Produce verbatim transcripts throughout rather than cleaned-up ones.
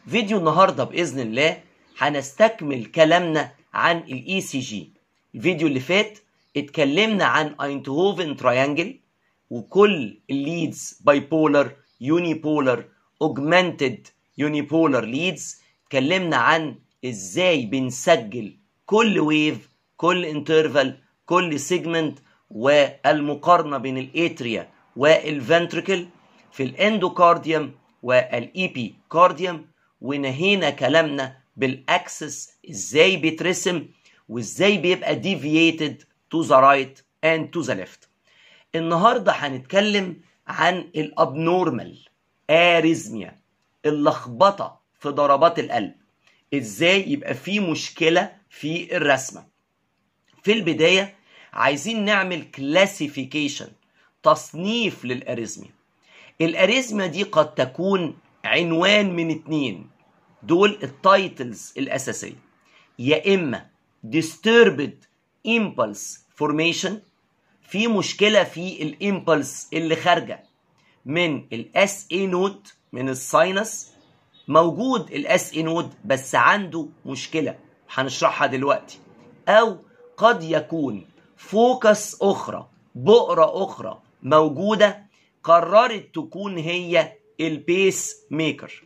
فيديو النهارده باذن الله هنستكمل كلامنا عن الاي سي جي. الفيديو اللي فات اتكلمنا عن اينتهوفن تراينجل وكل الليدز باي بولر يوني بولر اوجمانتد يوني بولر ليدز. اتكلمنا عن ازاي بنسجل كل ويف كل انترفال كل سيجمنت والمقارنه بين الاتريا والفنتريكل في الاندوكارديوم والايبي كارديوم، ونهينا كلامنا بالاكسس ازاي بيترسم وازاي بيبقى deviated to the right and to the left. النهارده هنتكلم عن الابنورمال اريزميا، اللخبطه في ضربات القلب، ازاي يبقى في مشكله في الرسمه. في البدايه عايزين نعمل كلاسيفيكيشن، تصنيف للاريزميا. الاريزميا دي قد تكون عنوان من اتنين، دول التايتلز الاساسيه، يا اما disturbed impulse formation، في مشكله في الامبلس اللي خارجه من الاس اي نود من الساينس، موجود الاس اي نود بس عنده مشكله هنشرحها دلوقتي، او قد يكون فوكس اخرى بؤره اخرى موجوده قررت تكون هي البيس ميكر،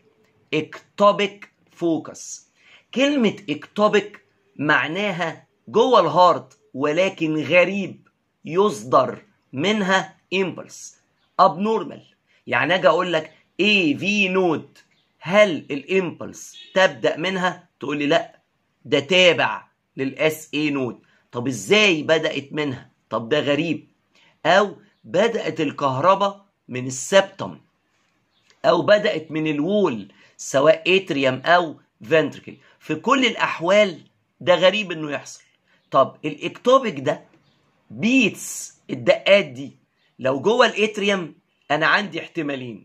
اكتوبيك فوكس. كلمه اكتوبيك معناها جوه الهارت ولكن غريب يصدر منها امبلس ابنورمال. يعني اجي اقول لك اي في نود، هل الامبلس تبدا منها؟ تقول لي لا، ده تابع للاس اي نود. طب ازاي بدات منها؟ طب ده غريب. او بدات الكهرباء من السبتم، او بدات من الوول سواء اتريوم او فنتريكل. في كل الاحوال ده غريب انه يحصل. طب الاكتوبيك ده بيتس الدقات دي لو جوه الاتريوم انا عندي احتمالين: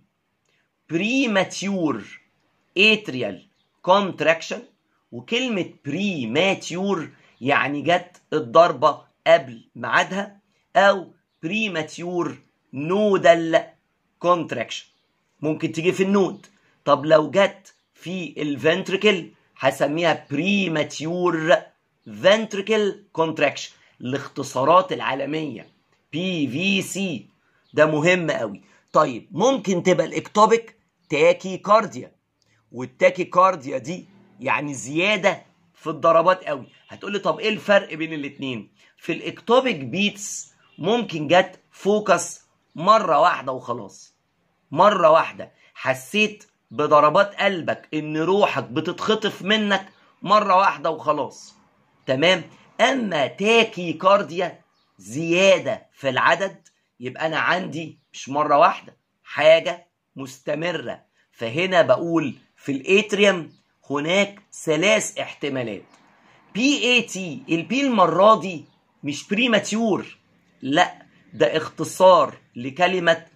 بريماتيور اتريال كونتراكشن، وكلمه بريماتيور يعني جت الضربه قبل ميعادها، او بريماتيور نودال كونتراكشن ممكن تيجي في النود. طب لو جت في الفنتريكل هسميها بريماتيور فنتريكل كونتراكشن، الاختصارات العالميه بي في سي، ده مهم قوي. طيب ممكن تبقى الاكتوبيك تاكي كارديا، والتاكي كارديا دي يعني زياده في الضربات قوي. هتقولي طب ايه الفرق بين الاتنين؟ في الاكتوبيك بيتس ممكن جت فوكس مره واحده وخلاص، مره واحده حسيت بضربات قلبك ان روحك بتتخطف منك مره واحده وخلاص، تمام. اما تاكي كارديا زياده في العدد، يبقى انا عندي مش مره واحده، حاجه مستمره. فهنا بقول في الاتريوم هناك ثلاث احتمالات. بي اي تي، البي المره دي مش بريماتيور، لا، ده اختصار لكلمه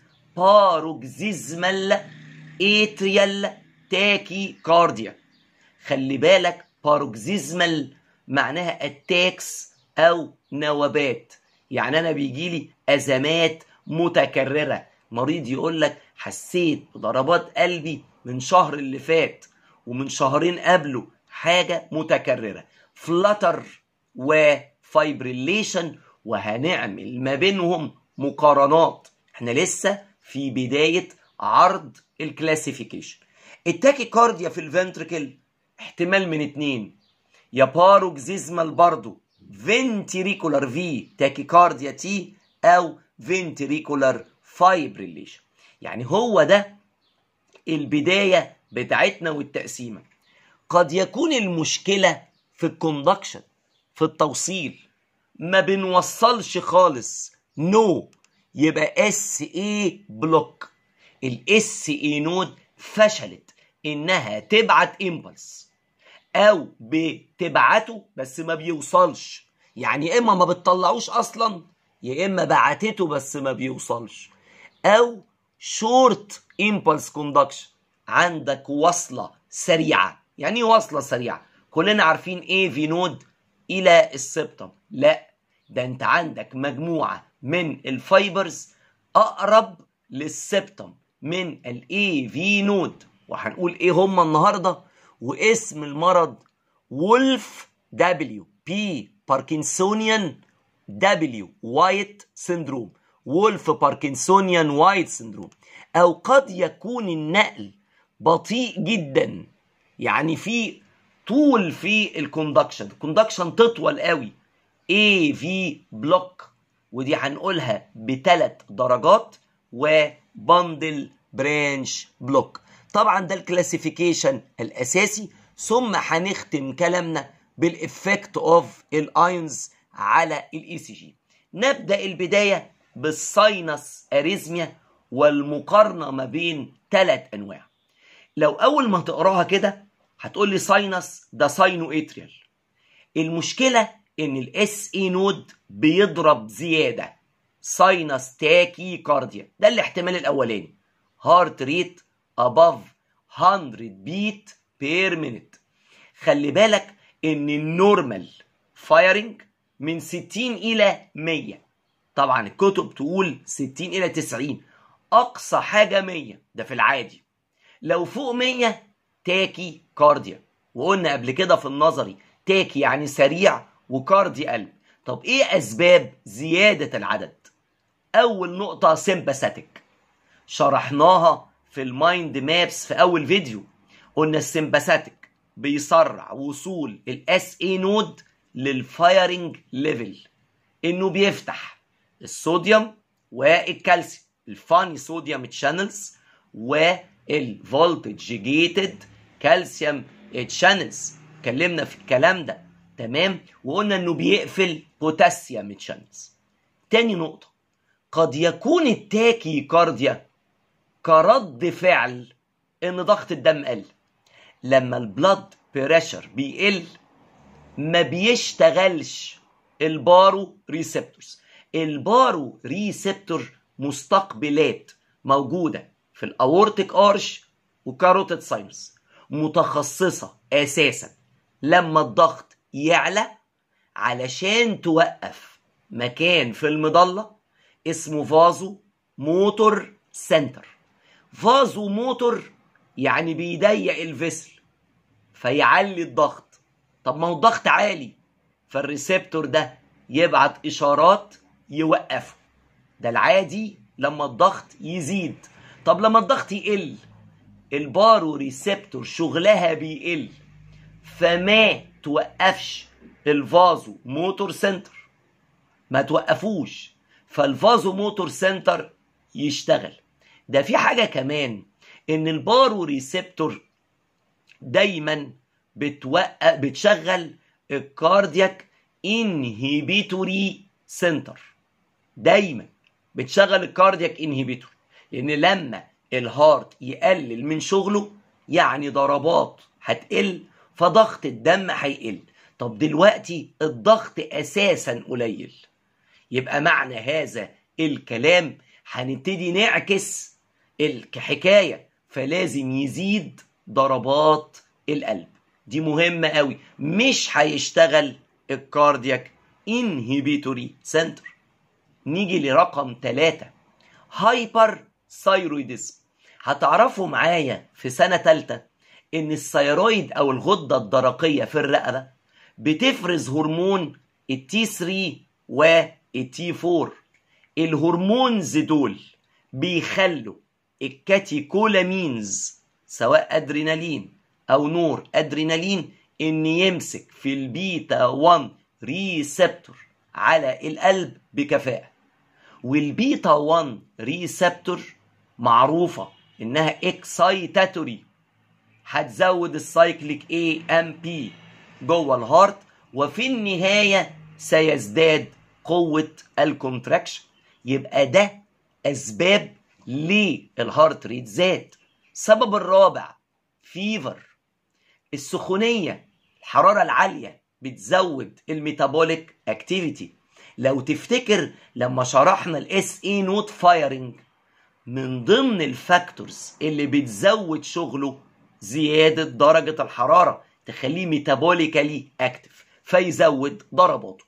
باروكسيزمال اتريال تاكي كارديا. خلي بالك باروكسيزمال معناها اتاكس او نوبات، يعني انا بيجيلي ازمات متكرره. مريض يقول لك حسيت بضربات قلبي من شهر اللي فات ومن شهرين قبله، حاجه متكرره. فلتر وفايبريليشن، وهنعمل ما بينهم مقارنات. احنا لسه في بدايه عرض الكلاسيفيكيشن. التاكي كارديا في الفنتريكل احتمال من اتنين، يا باروكسيزمال برضو فنتريكولار في تاكي كارديا تي، او فنتريكولار فايبريليشن. يعني هو ده البدايه بتاعتنا والتقسيمه. قد يكون المشكله في الكوندكشن، في التوصيل، ما بنوصلش خالص، نو no. يبقى اس اي بلوك، الاس اي نود فشلت انها تبعت امبلس، او بتبعته بس ما بيوصلش، يعني يا اما ما بتطلعوش اصلا يا اما بعتته بس ما بيوصلش. او شورت امبلس كوندكشن، عندك وصله سريعه. يعني ايه وصله سريعه؟ كلنا عارفين ايه في نود الى السبتم، لا، ده انت عندك مجموعه من الفايبرز اقرب للسبتم من الاي في نود، وهنقول ايه هم النهارده. واسم المرض وولف دبليو بي باركنسونيان دبليو وايت سيندروم، وولف باركنسونيان وايت سيندروم. او قد يكون النقل بطيء جدا، يعني في طول في الكوندكشن، الكوندكشن تطول قوي، اي في بلوك، ودي هنقولها بثلاث درجات، وبندل برانش بلوك. طبعا ده الكلاسيفيكيشن الاساسي، ثم هنختم كلامنا بالافكت اوف الايونز على الاي سي جي. نبدا البدايه بالساينس اريزميا والمقارنه ما بين ثلاث انواع. لو اول ما تقراها كده هتقول لي ساينس ده ساينو اتريال. المشكله ان الاس اي نود بيضرب زياده، ساينس تاكي كارديا، ده الاحتمال الاولاني، هارت ريت above مية بيت بير مينيت. خلي بالك ان النورمال فايرنج من ستين الى مية، طبعا الكتب تقول ستين الى تسعين، اقصى حاجه مية، ده في العادي. لو فوق مية تاكي كارديا، وقلنا قبل كده في النظري تاكي يعني سريع وكاردي قلب. طب ايه اسباب زياده العدد؟ اول نقطه سيمباثيك، شرحناها في المايند مابس في اول فيديو، قلنا السيمباثيك بيسرع وصول الاس اي نود للفايرنج ليفل، انه بيفتح الصوديوم والكالسيوم، الفاني صوديوم تشانلز والفولتج جيتد كالسيوم تشانلز، اتكلمنا في الكلام ده تمام، وقلنا انه بيقفل بوتاسيوم تشانلز. تاني نقطة، قد يكون التاكي كارديا كرد فعل ان ضغط الدم قل. لما البلاد بريشر بيقل ما بيشتغلش البارو ريسبتورز. البارو ريسبتور مستقبلات موجودة في الاورتيك ارش وكاروتيد ساينس، متخصصة اساسا لما الضغط يعلى علشان توقف مكان في المظلة اسمه فازو موتور سنتر. فازو موتور يعني بيضيق الفيسل فيعلي الضغط. طب ما هو الضغط عالي، فالريسبتور ده يبعت اشارات يوقفه. ده العادي لما الضغط يزيد. طب لما الضغط يقل البارو ريسبتور شغلها بيقل، فما توقفش الفازو موتور سنتر، ما توقفوش، فالفازو موتور سنتر يشتغل. ده في حاجة كمان، ان البارو ريسبتور دايما بتوقف بتشغل الكاردياك انهيبيتوري سنتر، دايما بتشغل الكاردياك انهيبيتوري، لان لما الهارت يقلل من شغله يعني ضربات هتقل، فضغط الدم هيقل. طب دلوقتي الضغط اساسا قليل، يبقى معنى هذا الكلام هنبتدي نعكس الحكايه، فلازم يزيد ضربات القلب. دي مهمه قوي، مش هيشتغل الكاردياك انهيبيتوري سنتر. نيجي لرقم ثلاثة، هايبر ثايرويدزم. هتعرفوا معايا في سنه ثالثه ان الثيرويد او الغده الدرقيه في الرقبه بتفرز هرمون التي ثلاثة والتي أربعة. الهرمونز دول بيخلوا الكاتيكولامينز سواء ادرينالين او نور ادرينالين ان يمسك في البيتا واحد ريسبتور على القلب بكفاءة. والبيتا واحد ريسبتور معروفة انها اكسايتاتوري، هتزود السايكليك اي ام بي جوه الهارت، وفي النهاية سيزداد قوة الكونتراكشن. يبقى ده اسباب ليه الهارت ريت زاد. السبب الرابع فيفر، السخونية، الحرارة العالية بتزود الميتابوليك اكتيفيتي. لو تفتكر لما شرحنا الاس اي نوت فايرنج، من ضمن الفاكتورز اللي بتزود شغله زيادة درجة الحرارة، تخليه ميتابوليكالي اكتف فيزود ضرباته.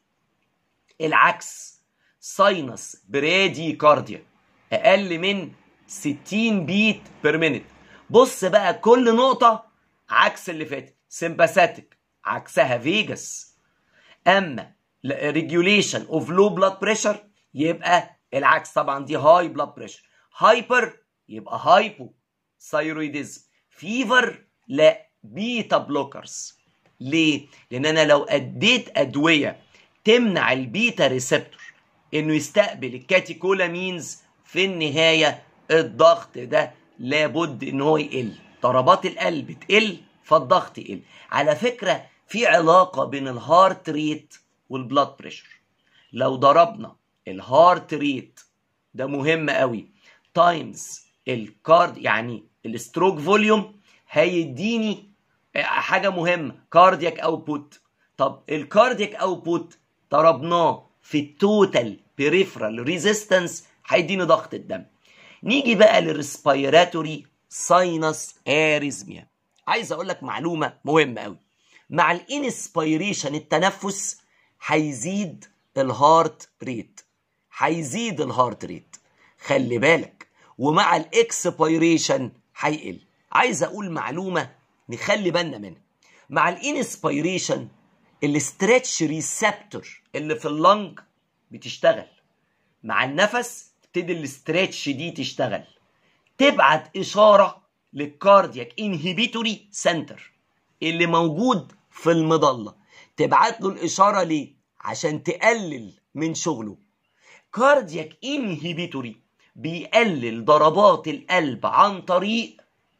العكس، ساينس برادي كارديا اقل من ستين بيت بير مينيت. بص بقى كل نقطة عكس اللي فات. سمباثيك عكسها فيجاس. اما ريجوليشن اوف لو بلاد بريشر يبقى العكس طبعا، دي هاي بلاد بريشر. هايبر يبقى هايبو ثايرويدزم. فيفر لا بيتا بلوكرز. ليه؟ لان انا لو اديت ادويه تمنع البيتا ريسبتور انه يستقبل الكاتيكولامينز، في النهايه الضغط ده لابد ان هو يقل، ضربات القلب تقل فالضغط يقل. على فكره في علاقه بين الهارت ريت والبلاد بريشر. لو ضربنا الهارت ريت ده مهم قوي تايمز الكارد يعني الستروك فوليوم هيديني حاجه مهمه كاردياك اوتبوت. طب الكاردياك اوتبوت ضربناه في التوتال بيريفرال ريزيستنس هيديني ضغط الدم. نيجي بقى للريسبيراتوري ساينس اريزميا. عايز اقول لك معلومه مهمه قوي. مع الانسبيريشن التنفس هيزيد الهارت ريت، هيزيد الهارت ريت خلي بالك، ومع الاكسبيريشن هيقل. عايز اقول معلومه نخلي بالنا منها. مع الانسبيريشن الاسترتش ريسبتور اللي في اللنج بتشتغل، مع النفس تبتدي الاسترتش دي تشتغل، تبعت اشاره للكاردياك انهبيتوري سنتر اللي موجود في المظله، تبعت له الاشاره ليه؟ عشان تقلل من شغله. كاردياك انهبيتوري بيقلل ضربات القلب عن طريق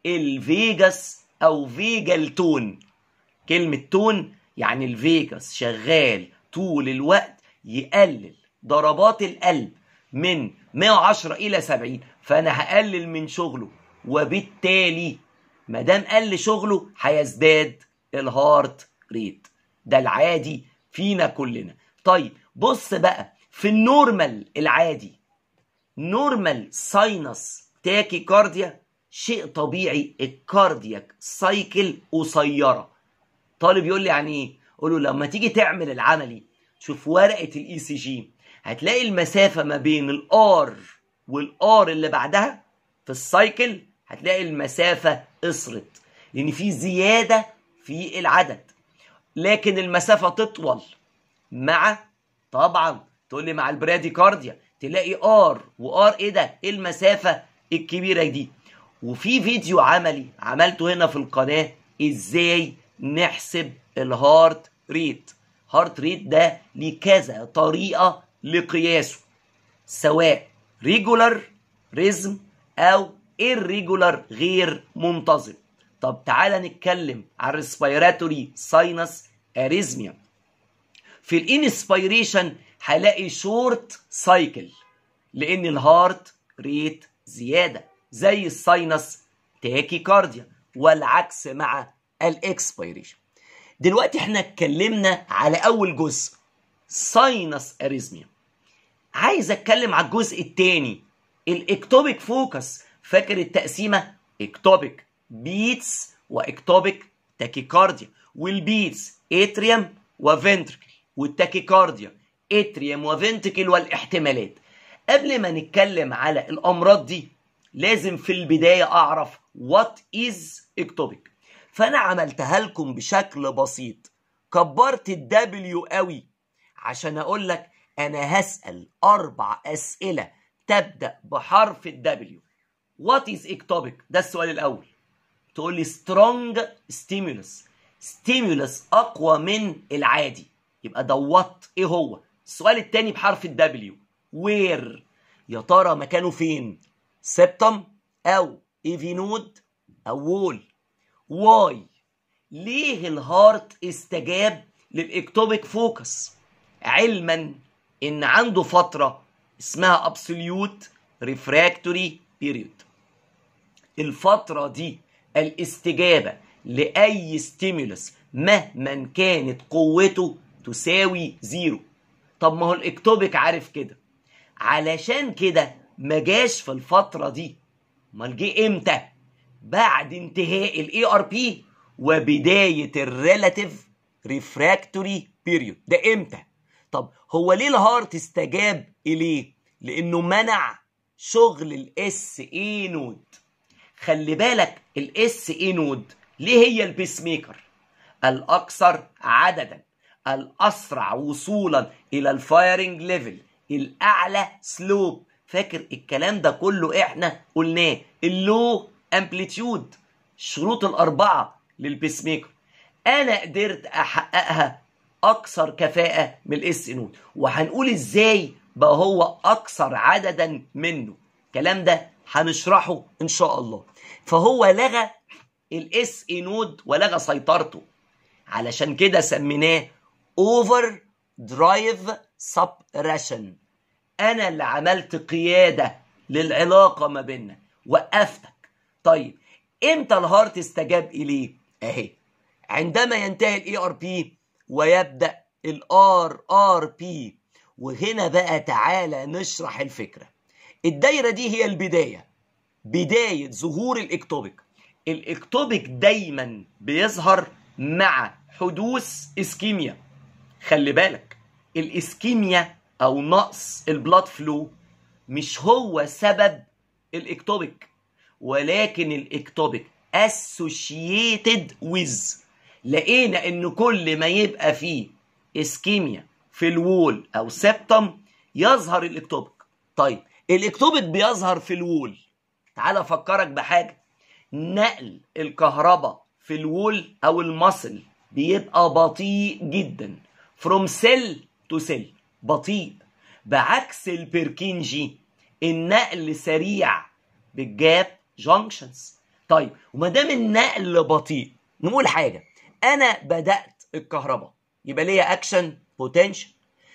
الفيجاس او فيجال تون. كلمه تون يعني الفيجاس شغال طول الوقت يقلل ضربات القلب من مية وعشرة الى سبعين، فانا هقلل من شغله، وبالتالي ما دام قل شغله هيزداد الهارت ريت. ده العادي فينا كلنا. طيب بص بقى في النورمال العادي، نورمال ساينس تاكي كارديا شيء طبيعي، الكاردياك سايكل قصيره. طالب يقول لي يعني ايه؟ اقول له لما تيجي تعمل العملي شوف ورقه الاي سي جي، هتلاقي المسافه ما بين الار والار اللي بعدها في السايكل هتلاقي المسافه قصرت لان في زياده في العدد، لكن المسافه تطول مع طبعا تقول لي مع البراديكارديا تلاقي ار وار. ايه ده؟ ايه المسافه الكبيره دي؟ وفي فيديو عملي عملته هنا في القناه ازاي نحسب الهارت ريت. هارت ريت ده ليه كذا طريقه لقياسه، سواء ريجولار ريزم او irregular غير منتظم. طب تعالى نتكلم عن الريسبيراتوري ساينس اريزميا. في الانسبيريشن هلاقي شورت سايكل لان الهارت ريت زياده زي الساينس تاكي كارديا، والعكس مع الاكسبيريشن. دلوقتي احنا اتكلمنا على اول جزء ساينس اريزميا. عايز اتكلم على الجزء الثاني الاكتوبيك فوكس. فاكر التقسيمه؟ اكتوبيك بيتس واكتوبيك تاكيكارديا، والبيتس اتريوم وفنتركل، والتاكيكارديا اتريوم وفنتركل والاحتمالات. قبل ما نتكلم على الامراض دي لازم في البدايه اعرف وات از اكتوبيك. فانا عملتها لكم بشكل بسيط، كبرت الدبليو قوي عشان اقول لك انا هسال اربع اسئله تبدا بحرف الدبليو. وات از اكتوبيك؟ ده السؤال الاول. تقول لي سترونج ستيمولس، ستيمولس اقوى من العادي، يبقى ده وات. ايه هو؟ السؤال الثاني بحرف الدبليو وير، يا ترى مكانه فين؟ سبتم او ايفينود او وول. واي، ليه الهارت استجاب للاكتوبيك فوكس؟ علما ان عنده فتره اسمها absolute refractory period. الفتره دي الاستجابه لاي ستيمولس مهما كانت قوته تساوي زيرو. طب ما هو الاكتوبيك عارف كده، علشان كده ما جاش في الفتره دي. امال جه امتى؟ بعد انتهاء الاي ار بي وبدايه الريلاتيف ريفراكتوري بيريود. ده امتى؟ طب هو ليه الهارت استجاب اليه؟ لانه منع شغل الاس اي نود. خلي بالك الاس اي نود ليه هي البيس ميكر؟ الاكثر عددا، الاسرع وصولا الى الفايرنج ليفل، الاعلى سلوب. فاكر الكلام ده كله احنا قلناه. اللو امبليتيود، الشروط الاربعه للبيس ميكر، انا قدرت احققها اكثر كفاءه من الاس نود. وهنقول ازاي بقى هو اكثر عددا منه، الكلام ده هنشرحه ان شاء الله. فهو لغى الاس نود ولغى سيطرته، علشان كده سميناه اوفر درايف سبريشن. انا اللي عملت قياده للعلاقه ما بيننا، وقفتك. طيب امتى الهارت استجاب اليه؟ اهي عندما ينتهي الاي ار بي ويبدا الار ار بي. وهنا بقى تعالى نشرح الفكره. الدايره دي هي البدايه، بدايه ظهور الاكتوبيك. الاكتوبيك دايما بيظهر مع حدوث اسكيميا. خلي بالك الاسكيميا او نقص البلاد فلو مش هو سبب الاكتوبيك، ولكن الاكتوبيك associated with. لقينا ان كل ما يبقى فيه اسكيميا في الوول او سبتم يظهر الاكتوبيك. طيب الاكتوبيك بيظهر في الوول، تعال افكرك بحاجه. نقل الكهرباء في الوول او المصل بيبقى بطيء جدا، from cell to cell، بطيء. بعكس البركنجي النقل سريع بالجاب جانكشنز. طيب وما دام النقل بطيء، نقول حاجه. انا بدات الكهرباء يبقى ليا اكشن بوتنشال،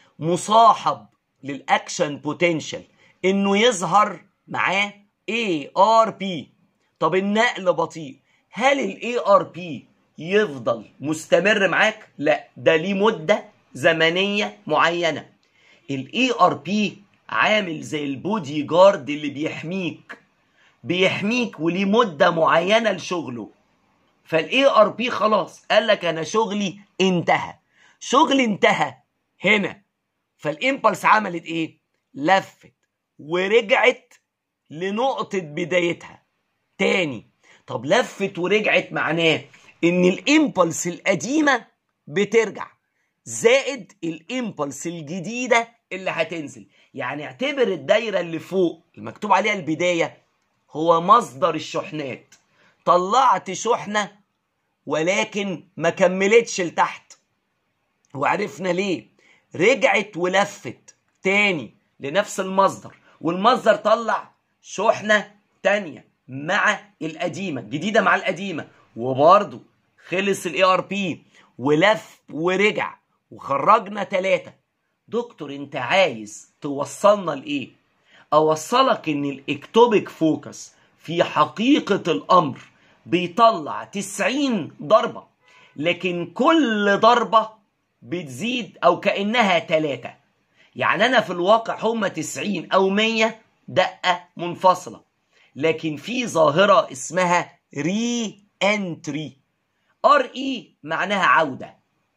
مصاحب للاكشن بوتنشال انه يظهر معاه اي ار بي. طب النقل بطيء، هل الاي ار بي يفضل مستمر معاك؟ لا، ده ليه مده زمنيه معينه. الاي ار بي عامل زي البودي جارد اللي بيحميك بيحميك وليه مده معينه لشغله. فالاي ار بي خلاص قال لك انا شغلي انتهى، شغلي انتهى هنا. فالامبلس عملت ايه؟ لفت ورجعت لنقطه بدايتها تاني. طب لفت ورجعت معناه ان الامبلس القديمه بترجع زائد الامبلس الجديده اللي هتنزل. يعني اعتبر الدايره اللي فوق المكتوب عليها البدايه هو مصدر الشحنات. طلعت شحنه ولكن ما كملتش لتحت، وعرفنا ليه. رجعت ولفت تاني لنفس المصدر، والمصدر طلع شحنه تانيه مع القديمه، الجديده مع القديمه، وبرضه خلص الاي ار بي ولف ورجع وخرجنا ثلاثه. دكتور انت عايز توصلنا لايه؟ اوصلك ان الاكتوبيك فوكس في حقيقه الامر بيطلع تسعين ضربه، لكن كل ضربه بتزيد او كانها ثلاثه. يعني انا في الواقع هم تسعين او مية دقه منفصله، لكن في ظاهره اسمها ري انتري. ار اي معناها عوده،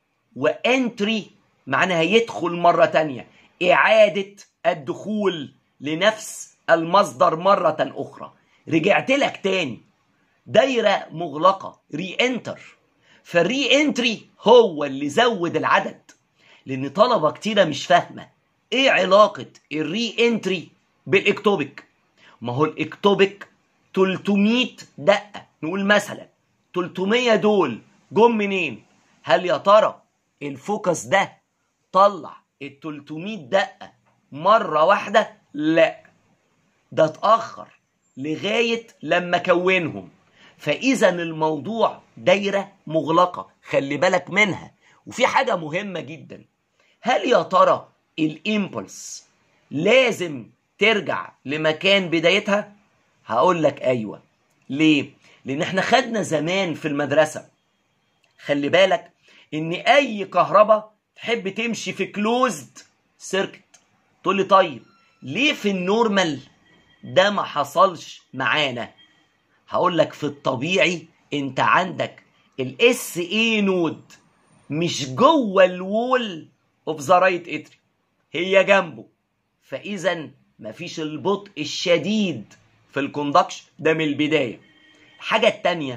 وانتري معناها يدخل مره تانية، اعاده الدخول لنفس المصدر مره اخرى. رجعت لك تاني، دايره مغلقه، ري انتر. فالري انتري هو اللي زود العدد، لان طلبه كتيره مش فاهمه ايه علاقه الري انتري بالاكتوبيك. ما هو الاكتوبيك تلتمية دقه، نقول مثلا تلتمية دول جم منين؟ هل يا ترى الفوكس ده طلع ال تلتمية دقه مره واحده؟ لا، ده اتاخر لغايه لما كونهم. فاذا الموضوع دايره مغلقه، خلي بالك منها. وفي حاجه مهمه جدا، هل يا ترى الامبلس لازم ترجع لمكان بدايتها؟ هقول لك ايوه. ليه؟ لان احنا خدنا زمان في المدرسه، خلي بالك ان اي كهرباء تحب تمشي في كلوزد سيركت. تقول لي طيب ليه في النورمال ده ما حصلش معانا؟ هقول لك في الطبيعي انت عندك الاس اي نود مش جوه الوول اوف ذا رايت اتري، هي جنبه. فاذا مفيش البطء الشديد في الكوندكشن ده من البدايه. الحاجه الثانيه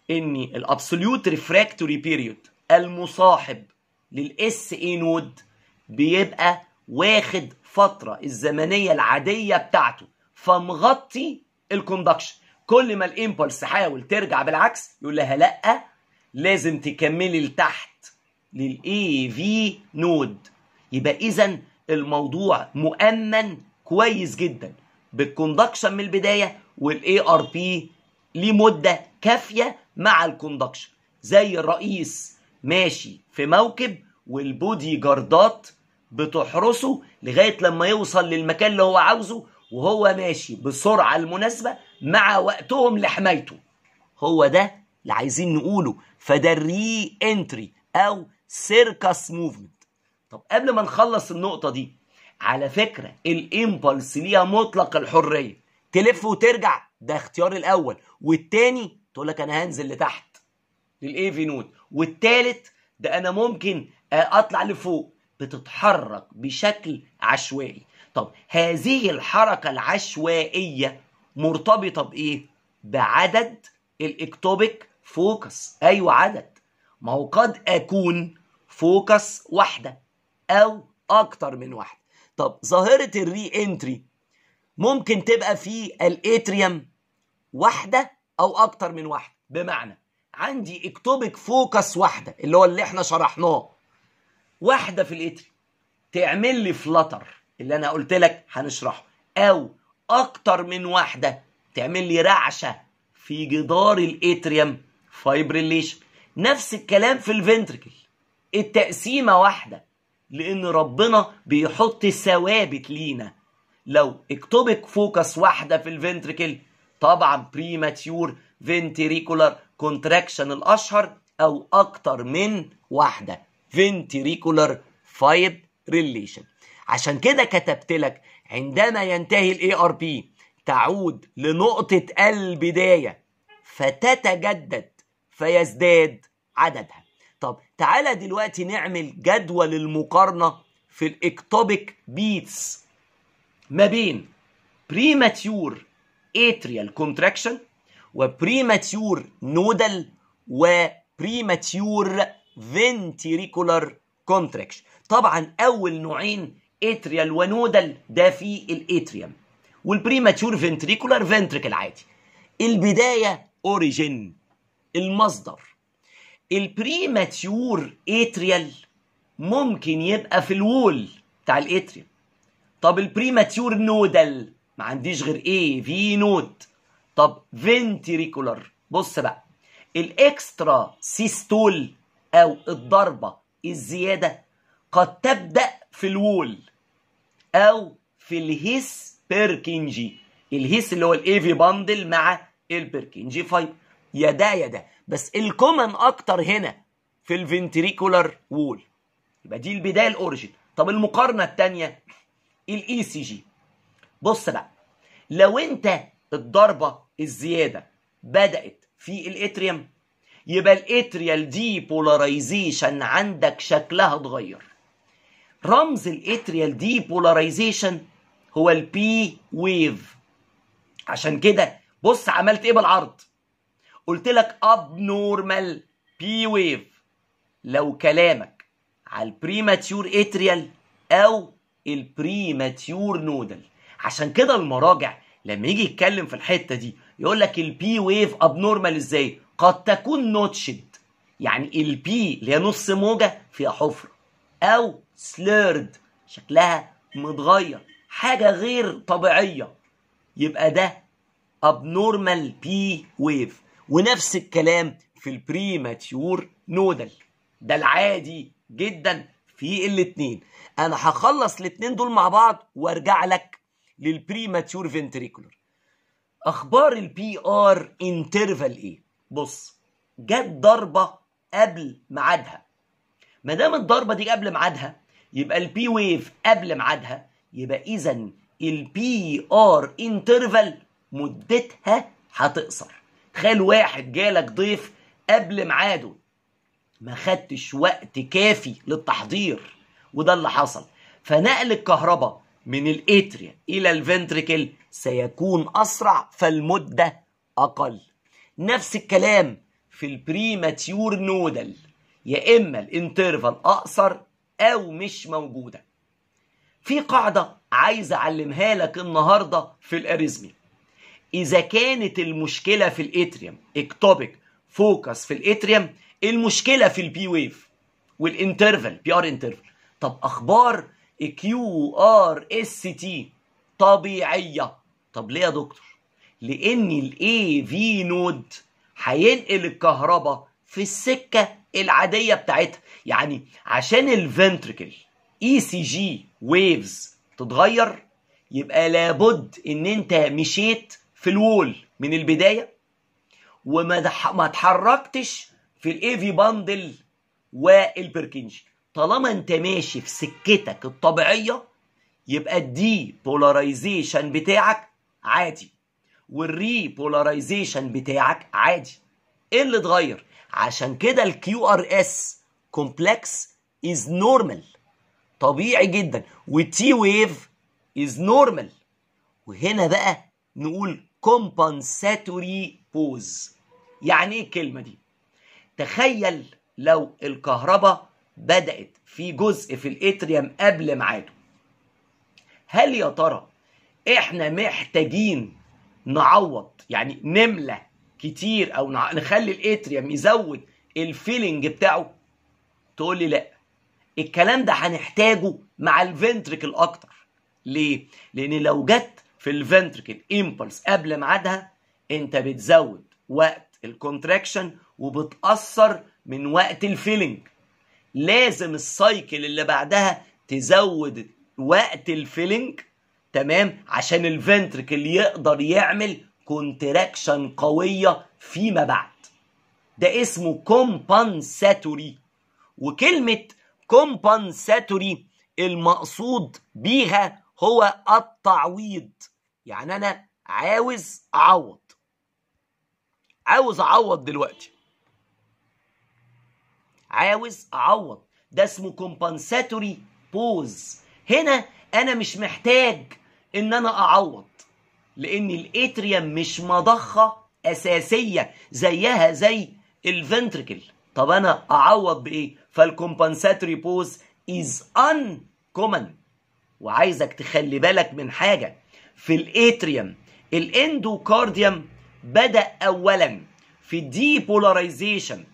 ان الابسوليوت ريفراكتوري بيريود المصاحب للاس اي نود بيبقى واخد فتره الزمنيه العاديه بتاعته فمغطي الكوندكشن. كل ما الامبلس حاول ترجع بالعكس يقول لها لا، لازم تكملي لتحت للاي في نود. يبقى اذا الموضوع مؤمن كويس جدا بالكوندكشن من البدايه، والاي ار بي لمده كافيه مع الكوندكشن، زي الرئيس ماشي في موكب والبودي جاردات بتحرسه لغايه لما يوصل للمكان اللي هو عاوزه، وهو ماشي بالسرعه المناسبه مع وقتهم لحمايته. هو ده اللي عايزين نقوله. فده الري انتري او سيركس موفمنت. طب قبل ما نخلص النقطه دي، على فكره الامبلس ليها مطلق الحريه، تلف وترجع ده اختيار الاول، والتاني تقول لك انا هنزل لتحت للاي في نود، والتالت ده انا ممكن اطلع لفوق. بتتحرك بشكل عشوائي. طب هذه الحركه العشوائيه مرتبطه بايه؟ بعدد الاكتوبيك فوكس. ايوه عدد، ما هو قد اكون فوكس واحده او اكتر من واحده. طب ظاهره الري انتري ممكن تبقى في الاتريوم واحده او اكتر من واحده. بمعنى عندي اكتوبيك فوكس واحده اللي هو اللي احنا شرحناه، واحده في الاتريوم تعمل لي فلتر اللي انا قلت لك هنشرحه، او اكتر من واحده تعمل لي رعشه في جدار الاتريوم فايبريليشن. نفس الكلام في الفنتركل، التقسيمه واحده لان ربنا بيحط ثوابت لينا. لو اكتوبيك فوكس واحده في الفنتركل طبعا بريماتيور فنتريكولار كونتراكشن الاشهر، او اكتر من واحده فنتريكولار فايبريليشن. عشان كده كتبت لك عندما ينتهي الاي ار بي تعود لنقطه البدايه فتتجدد فيزداد عددها. طب تعالى دلوقتي نعمل جدول المقارنه في الاكتوبيك بيتس ما بين بريماتيور اتريال كونتراكشن وبريماتيور نودال وبريماتيور فنتريكولار كونتراكشن. طبعا اول نوعين اتريال ونودال ده في الاتريوم، والبريماتيور فنتريكولار فنتريكل عادي. البدايه اوريجين المصدر. البريماتيور اتريال ممكن يبقى في الوول بتاع الاتريوم. طب البريماتيور نودال ما عنديش غير ايه في نود. طب فنتريكولار، بص بقى الاكسترا سيستول او الضربه الزياده قد تبدا في الوول او في الهيس بيركنجي. الهيس اللي هو الاي في باندل مع البيركنجي فايبر، يا ده يا ده، بس الكومن اكتر هنا في الفنتريكولار وول. يبقى دي البدايه الاوريجين. طب المقارنه الثانيه الاي سي جي. بص بقى لو انت الضربه الزياده بدات في الاتريوم يبقى الاتريال دي بولاريزيشن عندك شكلها اتغير. رمز الاتريال دي بولاريزيشن هو البي ويف. عشان كده بص عملت ايه بالعرض، قلت لك اب نورمال بي ويف لو كلامك على البريماتيور اتريال او البريماتيور نودال. عشان كده المراجع لما يجي يتكلم في الحته دي يقول لك البي ويف اب نورمال ازاي؟ قد تكون نوتشد، يعني البي اللي هي نص موجه فيها حفره، او سليرد شكلها متغير، حاجه غير طبيعيه، يبقى ده ابنورمال بي ويف. ونفس الكلام في البريماتيور نودال، ده العادي جدا في الاثنين. انا هخلص الاثنين دول مع بعض وارجع لك للبريماتيور فنتريكولار. اخبار البي ار انترفال ايه؟ بص جت ضربه قبل ميعادها، ما دام الضربه دي قبل ميعادها يبقى البي ويف قبل ميعادها، يبقى اذا البي ار انترفال مدتها هتقصر. تخيل واحد جالك ضيف قبل ميعاده ما خدتش وقت كافي للتحضير، وده اللي حصل، فنقل الكهرباء من الاتريا الى الفنتريكل سيكون اسرع فالمده اقل. نفس الكلام في البريماتيور نودل، يا اما الانترفال اقصر او مش موجوده. في قاعده عايز اعلمها لك النهارده في الاريزمي. اذا كانت المشكله في الاتريوم اكتوبيك فوكس في الاتريوم، المشكله في البي ويف والانترفال بي ار انترفال. طب اخبار كيو ار اس تي طبيعيه. طب ليه يا دكتور؟ لان الاي في نود هينقل الكهرباء في السكه العاديه بتاعتها. يعني عشان الفنتريكل اي سي جي ويفز تتغير، يبقى لابد ان انت مشيت في الوول من البدايه وما ما اتحركتش في الاي في باندل والبركنجي. طالما انت ماشي في سكتك الطبيعيه، يبقى الدي بولاريزيشن بتاعك عادي والري بولاريزيشن بتاعك عادي. ايه اللي اتغير؟ عشان كده الكيو ار اس كومبلكس از نورمال، طبيعي جدا، والتي ويف از نورمال. وهنا بقى نقول كومبنساتوري بوز. يعني ايه الكلمه دي؟ تخيل لو الكهرباء بدأت في جزء في الاتريوم قبل ميعاده، هل يا ترى احنا محتاجين نعوض، يعني نملى كتير او نخلي الاتريوم يزود الفيلنج بتاعه؟ تقول لي لا، الكلام ده هنحتاجه مع الفنتريكل اكتر. ليه؟ لان لو جت في الفنتريكل امبلس قبل ميعادها، انت بتزود وقت الكونتراكشن وبتأثر من وقت الفيلنج. لازم السايكل اللي بعدها تزود وقت الفيلنج، تمام، عشان الفنتريكل يقدر يعمل كونتراكشن قوية فيما بعد. ده اسمه كومبنساتوري. وكلمة كومبنساتوري المقصود بيها هو التعويض. يعني أنا عاوز أعوض، عاوز أعوض دلوقتي، عاوز أعوض. ده اسمه كومبنساتوري بوز. هنا أنا مش محتاج إن أنا أعوض، لأن الاتريوم مش مضخة أساسية زيها زي الفنتريكل. طب أنا أعوض بإيه؟ فالكومبنساتوري بوز is uncommon. وعايزك تخلي بالك من حاجة في الاتريوم. الاندوكارديوم بدأ أولا في الديبولاريزيشن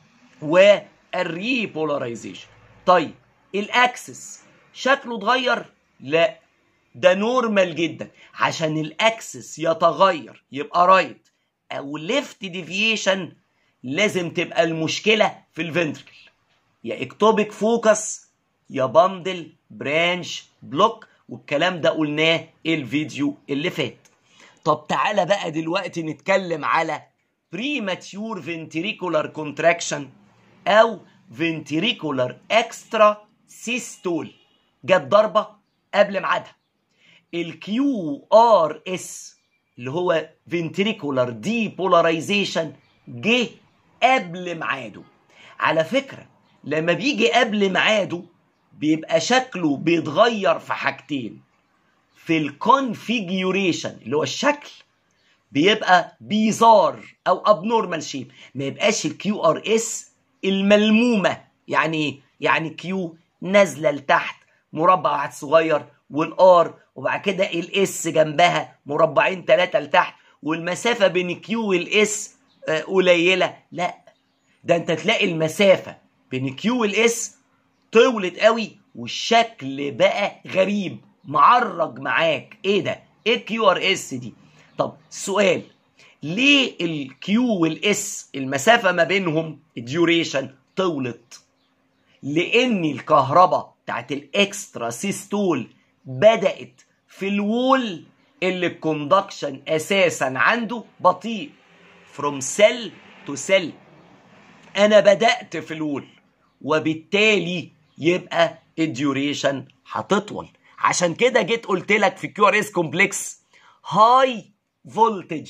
والريبولاريزيشن. طيب الأكسس شكله اتغير؟ لا، ده نورمال جدا. عشان الأكسس يتغير يبقى رايت أو ليفت ديفيشن، لازم تبقى المشكلة في الفنتريكل، يا اكتوبيك فوكس يا باندل برانش بلوك. والكلام ده قلناه الفيديو اللي فات. طب تعالى بقى دلوقتي نتكلم على premature ventricular contraction او ventricular extra systole. جت ضربة قبل ميعادها. الكيو ار اس اللي هو ventricular depolarization جه قبل ميعاده. على فكرة لما بيجي قبل ميعاده بيبقى شكله بيتغير في حاجتين. في الكونفيجيوريشن اللي هو الشكل بيبقى بيزار او ابنورمال شيب، ما يبقاش الكيو ار اس الملمومه. يعني ايه؟ يعني كيو نازله لتحت مربع واحد صغير، والار وبعد كده الاس جنبها مربعين ثلاثه لتحت، والمسافه بين كيو والاس قليله. لا، ده انت تلاقي المسافه بين كيو والاس طولت قوي والشكل بقى غريب معرج معاك. ايه ده؟ ايه الكيو ار اس دي؟ طب سؤال، ليه الكيو والاس المسافه ما بينهم الديوريشن طولت؟ لان الكهرباء بتاعت الاكسترا سيستول بدات في الوول اللي الكوندكشن اساسا عنده بطيء. فروم سيل تو سيل انا بدات في الوول، وبالتالي يبقى الديوريشن هتطول. عشان كده جيت قلت لك في كيو ار اس كومبلكس هاي فولتج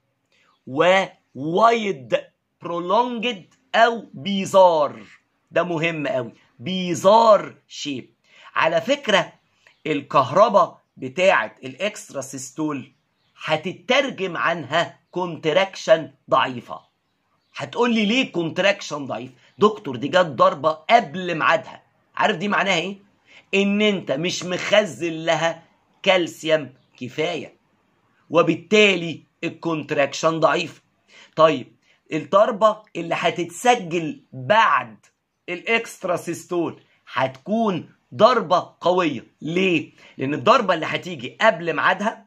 ووايد برولونجد او بيزار. ده مهم قوي، بيزار شيب. على فكره الكهرباء بتاعه الاكسترا سيستول هتترجم عنها كونتراكشن ضعيفه، هتقول لي ليه كونتراكشن ضعيف؟ دكتور دي جت ضربه قبل ميعادها. عارف دي معناها ايه؟ ان انت مش مخزن لها كالسيوم كفايه، وبالتالي الكونتراكشن ضعيف. طيب الضربه اللي هتتسجل بعد الاكسترا سيستول هتكون ضربه قويه. ليه؟ لان الضربه اللي هتيجي قبل ميعادها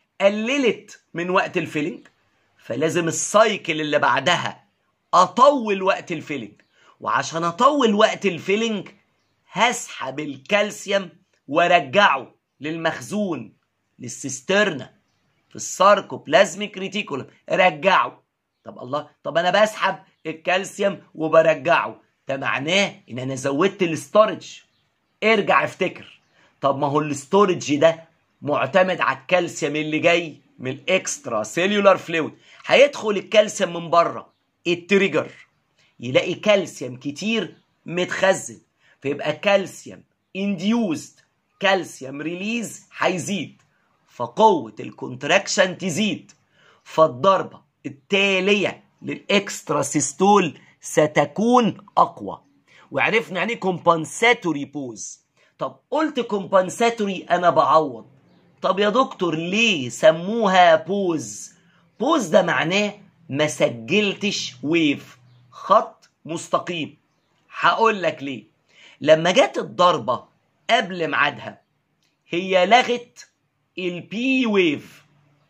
قللت من وقت الفيلنج، فلازم السايكل اللي بعدها اطول وقت الفيلنج، وعشان اطول وقت الفيلنج هسحب الكالسيوم وارجعه للمخزون للسيسترنا في الساركوبلازميك ريتيكولم، رجعه. طب الله، طب انا بسحب الكالسيوم وبرجعه، ده معناه ان انا زودت الاستورج. ارجع افتكر، طب ما هو الاستورج ده معتمد على الكالسيوم اللي جاي من الاكسترا سيلولار فلويد. هيدخل الكالسيوم من بره التريجر، يلاقي كالسيوم كتير متخزن، فيبقى كالسيوم انديوزد، كالسيوم ريليز هيزيد، فقوة الكونتراكشن تزيد، فالضربة التالية للاكسترا سيستول ستكون اقوى. وعرفنا يعني كومبنساتوري بوز. طب قلت كومبنساتوري انا بعوض، طب يا دكتور ليه سموها بوز؟ بوز ده معناه ما سجلتش ويف، خط مستقيم. هقول لك ليه. لما جت الضربة قبل ميعادها هي لغت البي ويف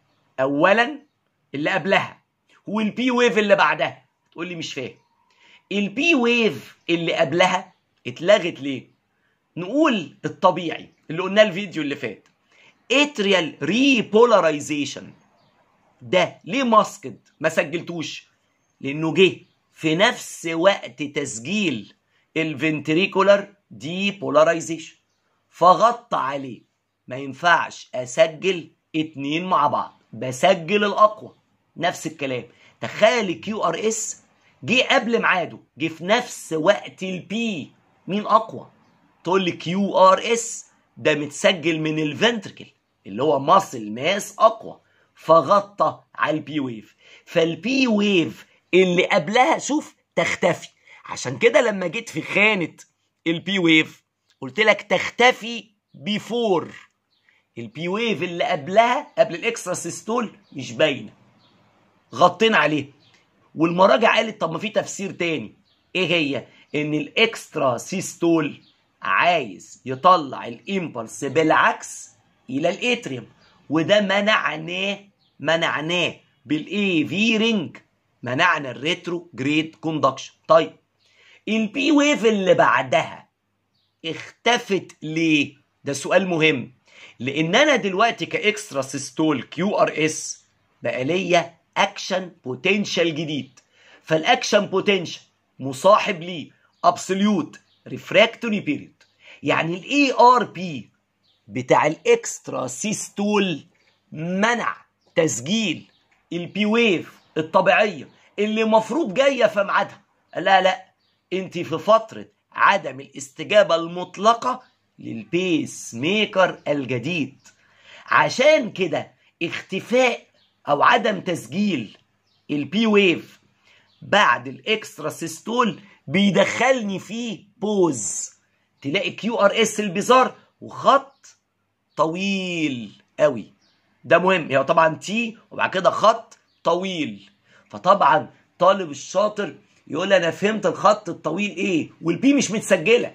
اولا اللي قبلها والبي ويف اللي بعدها. تقول لي مش فاهم. البي ويف اللي قبلها اتلغت ليه؟ نقول الطبيعي اللي قلناه الفيديو اللي فات، اتريال ريبولاريزيشن ده ليه ماسكد ما سجلتوش؟ لانه جه في نفس وقت تسجيل الفنتريكولار دي بولاريزيشن فغطى عليه. ما ينفعش اسجل اتنين مع بعض، بسجل الاقوى. نفس الكلام، تخيل الكيو ار اس جه قبل ميعاده، جه في نفس وقت البي، مين اقوى؟ تقول لي كيو ار اس ده متسجل من الفنتركل اللي هو ماسل ماس اقوى، فغطى على البي ويف. فالبي ويف اللي قبلها شوف تختفي. عشان كده لما جيت في خانة البي ويف قلت لك تختفي بيفور. البي ويف اللي قبلها قبل الاكسترا سيستول مش باينه، غطينا عليه. والمراجع قالت طب ما في تفسير تاني. ايه هي؟ ان الاكسترا سيستول عايز يطلع الامبلس بالعكس الى الاتريوم، وده منعناه منعناه بالاي في رينج، منعنا الريترو جريد كوندكشن. طيب البي ويف اللي بعدها اختفت ليه؟ ده سؤال مهم. لان انا دلوقتي كاكسترا سيستول كيو ار اس بقى ليا اكشن بوتنشال جديد، فالاكشن بوتنشال مصاحب ليه ابسوليوت ريفراكتوري بيريود. يعني الاي ار بي بتاع الاكسترا سيستول منع تسجيل البي ويف الطبيعيه اللي المفروض جايه في ميعادها. لا لا، انت في فتره عدم الاستجابه المطلقه للبيس ميكر الجديد. عشان كده اختفاء او عدم تسجيل البي ويف بعد الاكسترا سيستول بيدخلني فيه بوز. تلاقي كيو ار اس البيزار وخط طويل قوي، ده مهم. هي طبعا تي وبعد كده خط طويل، فطبعا طالب الشاطر يقول انا فهمت الخط الطويل ايه والبي مش متسجله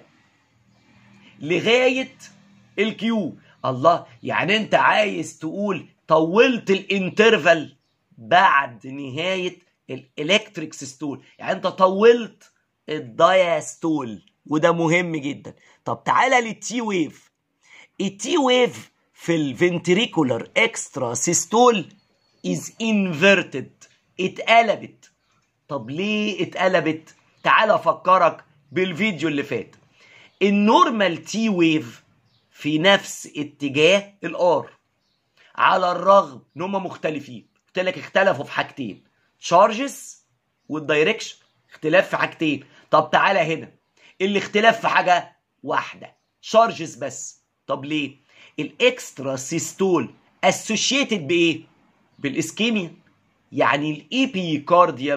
لغايه الكيو. الله، يعني انت عايز تقول طولت الانترفال بعد نهايه الالكتريك سيستول، يعني انت طولت الدايستول، وده مهم جدا. طب تعالى للتي ويف. التي ويف في الفنتريكولار اكسترا سيستول از انفيرتد، اتقلبت. طب ليه اتقلبت؟ تعالى افكرك بالفيديو اللي فات. النورمال تي ويف في نفس اتجاه الار، على الرغم ان هم مختلفين. قلت لك اختلفوا في حاجتين، تشارجز والدايركشن، اختلاف في حاجتين. طب تعالى هنا، الاختلاف في حاجه واحده، تشارجز بس. طب ليه؟ الاكسترا سيستول اسوشيتد بايه؟ بالاسكيميا. يعني الايبيكارديوم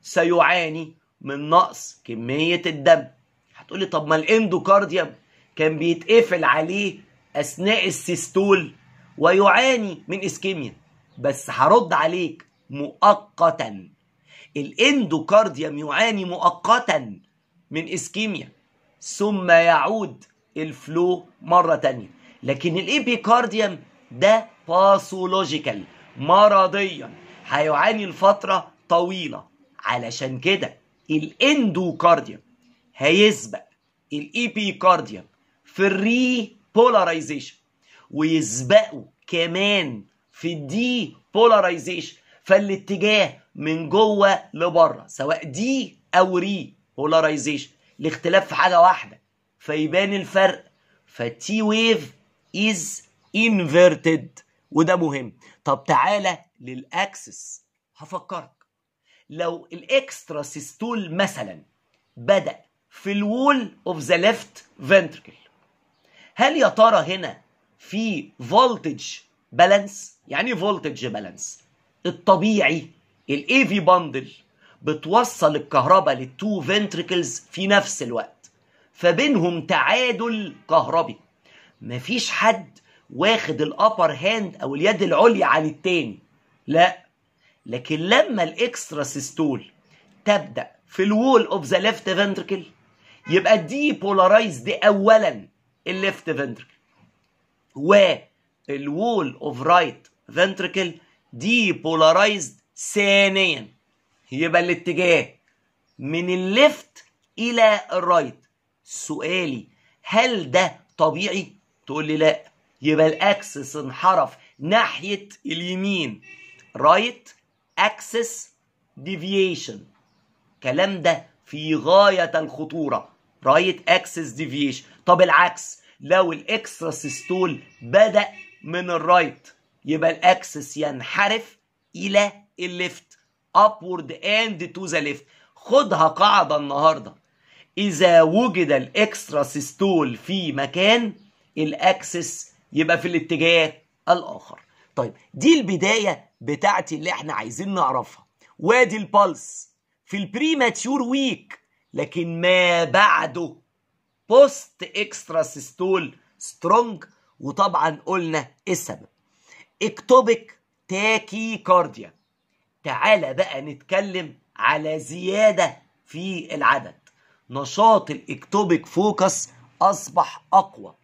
سيعاني من نقص كمية الدم. هتقولي طب ما الاندوكارديوم كان بيتقفل عليه أثناء السيستول ويعاني من إسكيميا، بس هرد عليك مؤقتا. الاندوكارديوم يعاني مؤقتا من إسكيميا ثم يعود الفلو مرة تانية، لكن الإيبيكارديوم ده باثولوجيكال مرضيا هيعاني لفترة طويلة. علشان كده الاندوكارديوم هيسبق الايبيكارديوم في الري بولاريزيشن ويسبقه كمان في الدي بولاريزيشن، فالاتجاه من جوه لبره سواء دي او ري بولاريزيشن، الاختلاف في حاجه واحده فيبان الفرق، فالتي ويف از انفيرتد وده مهم. طب تعالى للاكسس، هفكرك لو الاكسترا سيستول مثلا بدأ في الوول اوف ذا ليفت فنتركل، هل يا ترى هنا في فولتج بالانس؟ يعني فولتج بالانس الطبيعي الاي في باندل بتوصل الكهرباء للتو فنتركلز في نفس الوقت، فبينهم تعادل كهربي، مفيش حد واخد الابر هاند او اليد العليا عن التاني، لا. لكن لما الاكسترا سيستول تبدا في الوول اوف ذا ليفت فنتركل يبقى الدي بولارايزد اولا الليفت فنتركل، والوول اوف رايت فنتركل دي بولارايزد ثانيا، يبقى الاتجاه من الليفت الى الرايت. سؤالي هل ده طبيعي؟ تقول لي لا، يبقى الاكسس انحرف ناحيه اليمين، رايت اكسس ديفيشن. الكلام ده في غايه الخطوره، رايت اكسس ديفيشن. طب العكس، لو الاكسترا سيستول بدا من الرايت يبقى الاكسس ينحرف الى الليفت، upward and to the left. خدها قاعده النهارده، اذا وجد الاكسترا سيستول في مكان الاكسس يبقى في الاتجاه الاخر. طيب دي البدايه بتاعتي اللي احنا عايزين نعرفها، وادي البلس في البريماتيور ويك، لكن ما بعده بوست اكسترا سيستول سترونج. وطبعا قلنا السبب اكتوبيك تاكي كارديا. تعالى بقى نتكلم على زياده في العدد، نشاط الاكتوبيك فوكس اصبح اقوى.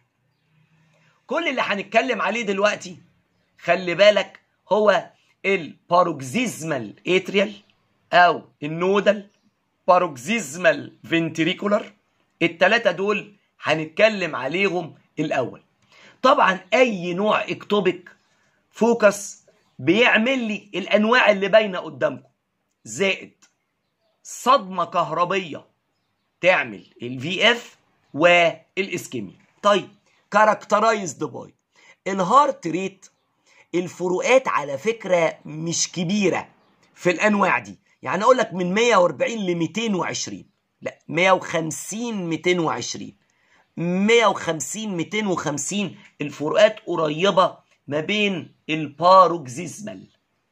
كل اللي هنتكلم عليه دلوقتي خلي بالك هو الباروكسيزمال اتريال او النودال باروكسيزمال فنتريكولار. التلاتة دول هنتكلم عليهم الاول. طبعا اي نوع اكتوبيك فوكس بيعمل لي الانواع اللي باينه قدامكم، زائد صدمه كهربيه تعمل الفي اف والاسكيميا. طيب كاركترايزد باي الهارت ريت. الفروقات على فكره مش كبيره في الانواع دي، يعني اقول لك من مية واربعين ل ميتين وعشرين، لا مية وخمسين ميتين وعشرين، مية وخمسين ميتين وخمسين، الفروقات قريبه ما بين الباروكسيزمال.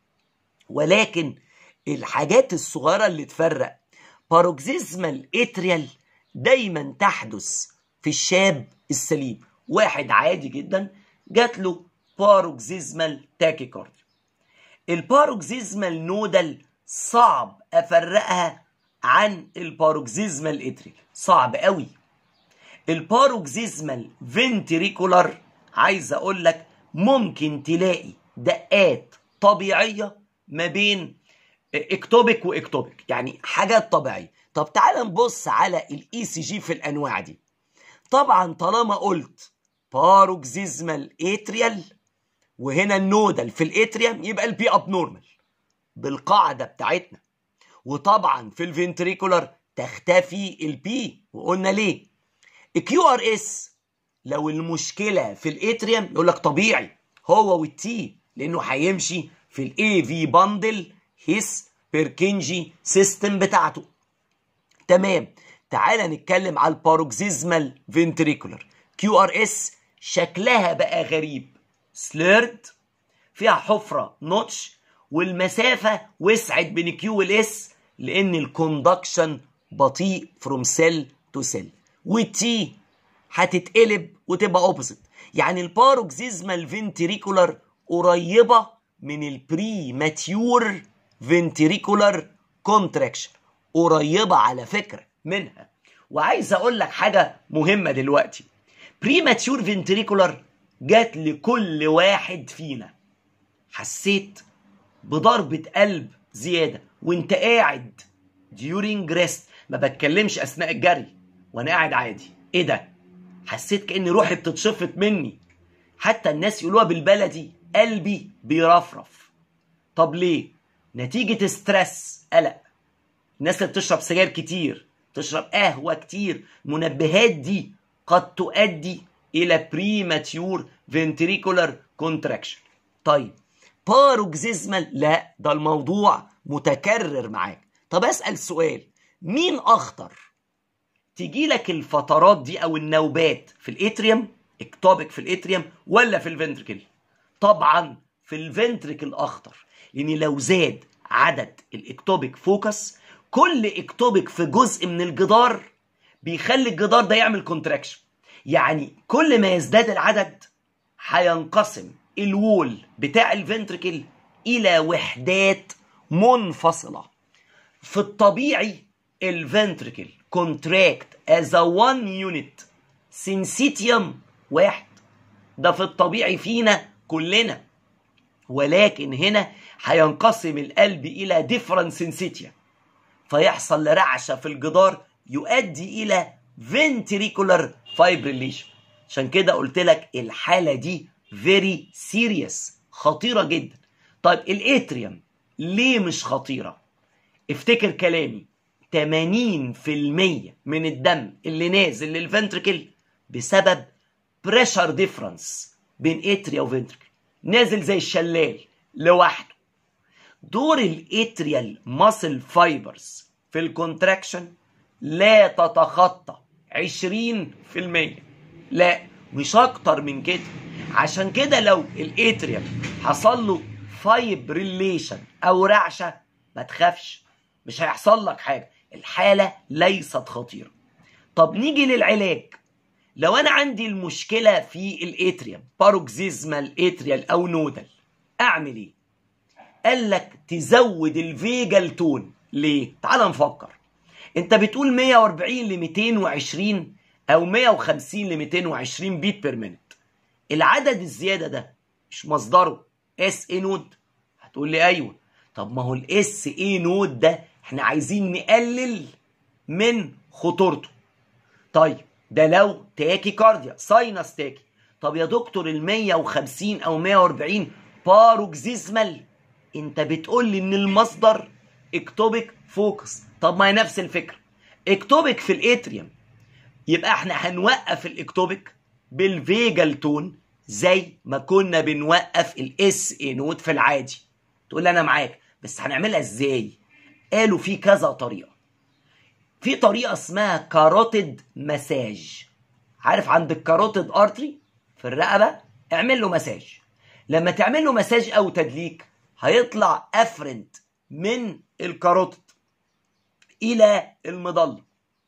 ولكن الحاجات الصغيره اللي تفرق، باروكسيزمال اتريال دايما تحدث في الشاب السليم، واحد عادي جدا جات له باروكسيزمال تاكيكارديا. الباروكسيزمال نودال صعب افرقها عن الباروكسيزمال اتريال، صعب قوي. الباروكسيزمال فنتريكولار عايز اقول لك ممكن تلاقي دقات طبيعيه ما بين اكتوبيك واكتوبيك، يعني حاجات طبيعيه. طب تعال نبص على الاي سي جي في الانواع دي. طبعا طالما قلت باروكسيزمال اتريال وهنا النودال في الاتريوم يبقى البي اب نورمال بالقاعده بتاعتنا، وطبعا في الفنتريكولار تختفي البي، وقلنا ليه. الكيو ار اس لو المشكله في الاتريوم يقول لك طبيعي هو والتي، لانه هيمشي في الاي في باندل هيس بيركنجي سيستم بتاعته. تمام. تعال نتكلم على الباروكسيزمال فنتريكولار. كيو ار اس شكلها بقى غريب، سليرد، فيها حفره نوتش، والمسافه وسعت بين كيو والاس لان الكوندكشن بطيء فروم سيل تو سيل، والتي هتتقلب وتبقى اوبوزيت. يعني الباروكسيزمال فنتريكولار قريبه من البري ماتيور فنتريكولار كونتراكشن، قريبه على فكره منها. وعايز اقول لك حاجه مهمه دلوقتي، بري ماتيور فنتريكولار جات لكل واحد فينا. حسيت بضربه قلب زياده وانت قاعد during rest، ما بتكلمش اثناء الجري، وانا قاعد عادي، ايه ده؟ حسيت كأن روحي بتتشفط مني، حتى الناس يقولوها بالبلدي قلبي بيرفرف. طب ليه؟ نتيجة ستريس، قلق. الناس اللي بتشرب سجاير كتير، تشرب قهوة كتير، منبهات دي قد تؤدي إلى premature ventricular contraction. طيب باروكسيزمال، لا ده الموضوع متكرر معاك. طب أسأل سؤال، مين أخطر؟ تيجي لك الفترات دي او النوبات في الاتريوم، اكتوبيك في الاتريوم ولا في الفنتركل؟ طبعا في الفنتركل اخطر، لان لو زاد عدد الاكتوبيك فوكس، كل اكتوبيك في جزء من الجدار بيخلي الجدار ده يعمل كونتراكشن. يعني كل ما يزداد العدد هينقسم الوول بتاع الفنتركل الى وحدات منفصله. في الطبيعي الفنتركل contract as a one unit syncytium واحد، ده في الطبيعي فينا كلنا، ولكن هنا هينقسم القلب إلى different syncytia، فيحصل رعشة في الجدار يؤدي إلى ventricular fibrillation. عشان كده قلت لك الحالة دي very serious، خطيرة جدا. طيب الاتريوم ليه مش خطيرة؟ افتكر كلامي، ثمانين في المية من الدم اللي نازل للفنتركل بسبب بريشر ديفرنس بين اتريا وفنتركل، نازل زي الشلال لوحده. دور الاتريال ماسل فايبرز في الكونتراكشن لا تتخطى عشرين في المية، لا مش اكتر من كده. عشان كده لو الاتريال حصل له فايبريليشن او رعشه ما تخافش، مش هيحصل لك حاجه، الحالة ليست خطيرة. طب نيجي للعلاج. لو أنا عندي المشكلة في الاتريوم، باروكسيزمال اتريال أو نودل، أعمل إيه؟ قال لك تزود الفيجال تون. ليه؟ تعال نفكر. أنت بتقول مية وأربعين ل ميتين وعشرين أو مية وخمسين ل ميتين وعشرين بيت بير مينت. العدد الزيادة ده مش مصدره اس اي نود؟ هتقول لي أيوه. طب ما هو الاس اي نود ده احنا عايزين نقلل من خطورته. طيب ده لو تاكي كارديا، ساينس تاكي. طب يا دكتور ال مية وخمسين او مية وأربعين باروكسيزمال، انت بتقول لي ان المصدر اكتوبيك فوكس. طب ما هي نفس الفكره، اكتوبيك في الاتريوم، يبقى احنا هنوقف الاكتوبيك بالفيجال تون زي ما كنا بنوقف الاس اي نود في العادي. تقول لي انا معاك، بس هنعملها ازاي؟ قالوا في كذا طريقه. في طريقه اسمها كاروتيد مساج. عارف عند الكاروتيد ارتري في الرقبه، اعمل له مساج. لما تعمل له مساج او تدليك هيطلع افرنت من الكاروتيد الى المظله،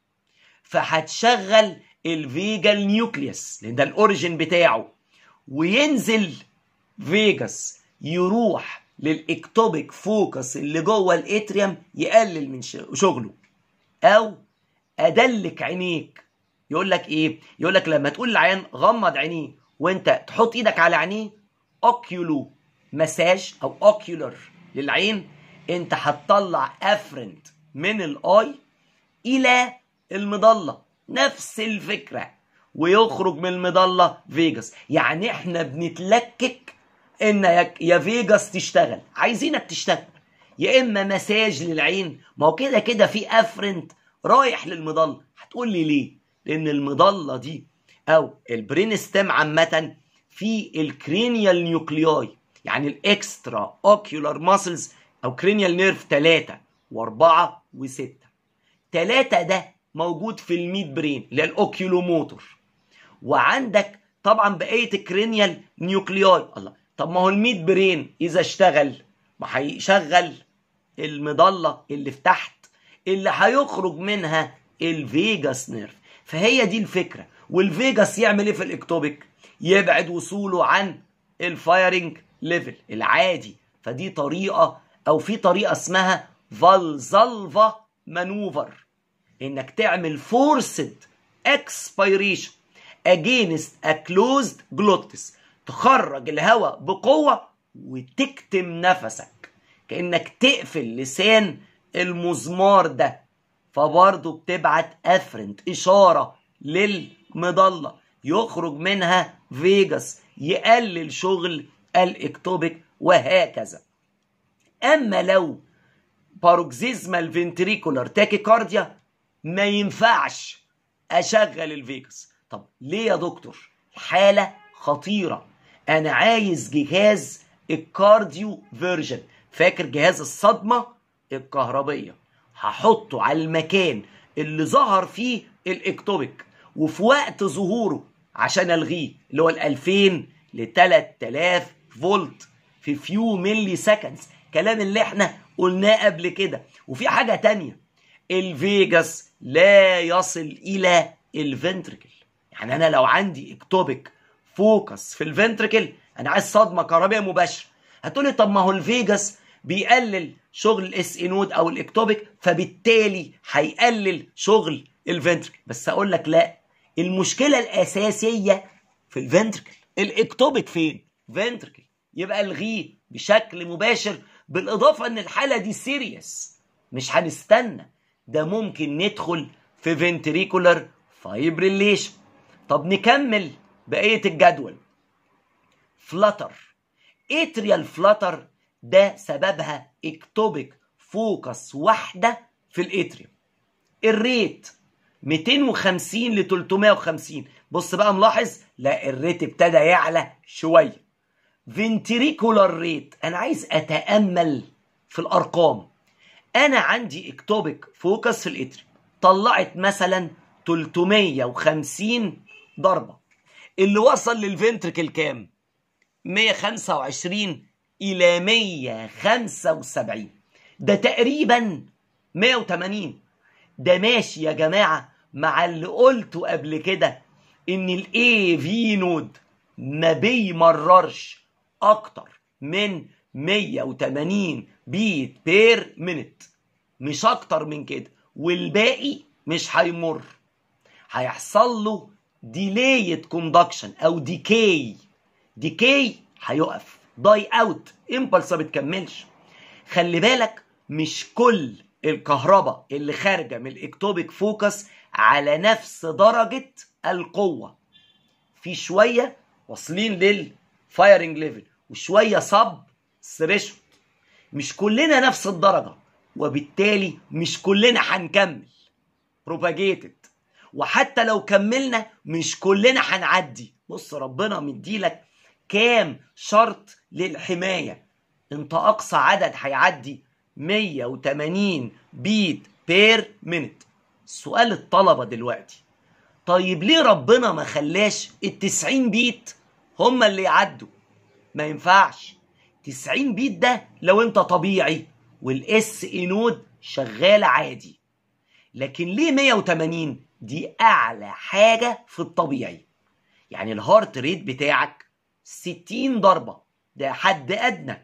فهتشغل الفيجال نيوكليوس لان ده الاوريجين بتاعه، وينزل فيجاس يروح للاكتوبيك فوكس اللي جوه الاتريوم يقلل من شغله. او ادلك عينيك، يقول لك ايه؟ يقول لك لما تقول للعيان غمض عينيه وانت تحط ايدك على عينيه، اوكيولو مساج او اوكيولر للعين، انت هتطلع افرنت من الاي الى المظله، نفس الفكره، ويخرج من المظله فيجاس. يعني احنا بنتلكك ان يا فيجاس تشتغل، عايزينك تشتغل، يا اما مساج للعين. ما هو كده كده في افرنت رايح للمظله. هتقول لي ليه؟ لان المظله دي او البرين ستيم عامه في الكرينيال نيوكلياي، يعني الاكسترا اوكيولار ماسلز او كرينيال نيرف ثلاثة واربعة وستة. ثلاثة ده موجود في الميد برين اللي هي الاوكيولوموتور، وعندك طبعا بقيه الكرينيال نيوكلياي. الله، طب ما هو الميد برين اذا اشتغل ما هيشغل المضله اللي في تحت اللي هيخرج منها الفيجاس نيرف. فهي دي الفكره. والفيجاس يعمل ايه في الاكتوبيك؟ يبعد وصوله عن الفايرنج ليفل العادي. فدي طريقه، او في طريقه اسمها فالزالفا مانوفر، انك تعمل فورسد اكسبيريشن اجينست ا كلوزد جلوتس، تخرج الهواء بقوه وتكتم نفسك كانك تقفل لسان المزمار ده. فبرضه بتبعت افرنت اشاره للمضله يخرج منها فيجاس يقلل شغل الاكتوبيك، وهكذا. اما لو باروكسيزمال فنتريكولار تاكيكارديا ما ينفعش اشغل الفيجاس. طب ليه يا دكتور؟ الحاله خطيره، انا عايز جهاز الكارديو فيرجن. فاكر جهاز الصدمه الكهربيه؟ هحطه على المكان اللي ظهر فيه الاكتوبيك وفي وقت ظهوره عشان الغيه، اللي هو ال ألفين ل تلات آلاف فولت في فيو ملي سكندز، كلام اللي احنا قلناه قبل كده. وفي حاجه تانية، الفيجاس لا يصل الى الفنتركل. يعني انا لو عندي اكتوبيك فوكس في الفنتركل، انا عايز صدمه كهربائيه مباشره. هتقولي طب ما هو الفيجاس بيقلل شغل الاس اي نود او الاكتوبيك، فبالتالي هيقلل شغل الفنتركل. بس اقول لك لا، المشكله الاساسيه في الفنتركل. الاكتوبيك فين؟ فنتركل. يبقى الغيه بشكل مباشر. بالاضافه ان الحاله دي سيريس، مش هنستنى، ده ممكن ندخل في فنتريكولار فايبريليشن. طب نكمل بقيه الجدول. فلاتر، اتريال فلاتر، ده سببها اكتوبيك فوكس واحده في الاتريوم. الريت ميتين وخمسين ل تلتمية وخمسين. بص بقى ملاحظ، لا الريت ابتدى يعلى شويه. فنتريكولار ريت، انا عايز اتامل في الارقام. انا عندي اكتوبيك فوكس في الاتريوم طلعت مثلا تلتمية وخمسين ضربه، اللي وصل للفنتركل كام؟ مية وخمسة وعشرين الى مية وخمسة وسبعين، ده تقريبا مية وتمانين. ده ماشي يا جماعه مع اللي قلته قبل كده ان الاي في نود ما بيمررش اكتر من مية وتمانين بيت بير مينت، مش اكتر من كده، والباقي مش هيمر، هيحصل له ديليت كوندكشن او ديكي. ديكي هيقف، داي اوت، امبلس ما بتكملش. خلي بالك مش كل الكهرباء اللي خارجه من الاكتوبيك فوكس على نفس درجه القوه. في شويه واصلين للفايرنج ليفل وشويه صب ثريشولد، مش كلنا نفس الدرجه، وبالتالي مش كلنا هنكمل بروباجيتد، وحتى لو كملنا مش كلنا هنعدي. بص ربنا مديلك كام شرط للحمايه. انت اقصى عدد هيعدي مية وتمانين بيت بير مينت. سؤال الطلبه دلوقتي، طيب ليه ربنا ما خلاش التسعين بيت هما اللي يعدوا؟ ما ينفعش. تسعين بيت ده لو انت طبيعي والاس اي نود شغاله عادي، لكن ليه مية وتمانين؟ دي اعلى حاجه في الطبيعي. يعني الهارت ريت بتاعك ستين ضربه، ده حد ادنى.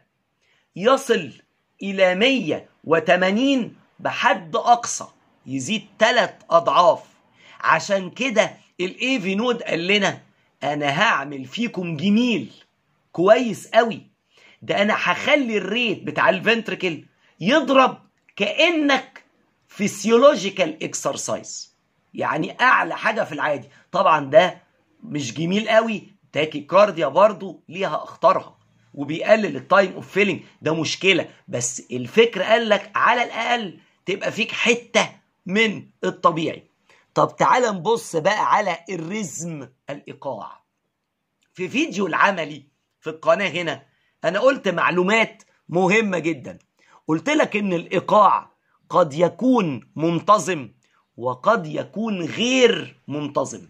يصل الى مية وتمانين بحد اقصى، يزيد ثلاث اضعاف. عشان كده الاي في نود قال لنا انا هعمل فيكم جميل كويس قوي، ده انا هخلي الريت بتاع الفنتركل يضرب كانك فيسيولوجيكال اكسرسايز، يعني اعلى حاجه في العادي. طبعا ده مش جميل قوي، تاكي كارديا برضو ليها اخطارها وبيقلل التايم اوف فيلينج، ده مشكله. بس الفكره قال لك على الاقل تبقى فيك حته من الطبيعي. طب تعال نبص بقى على الرزم الايقاع. في فيديو العملي في القناه هنا انا قلت معلومات مهمه جدا. قلت لك ان الايقاع قد يكون منتظم وقد يكون غير منتظم.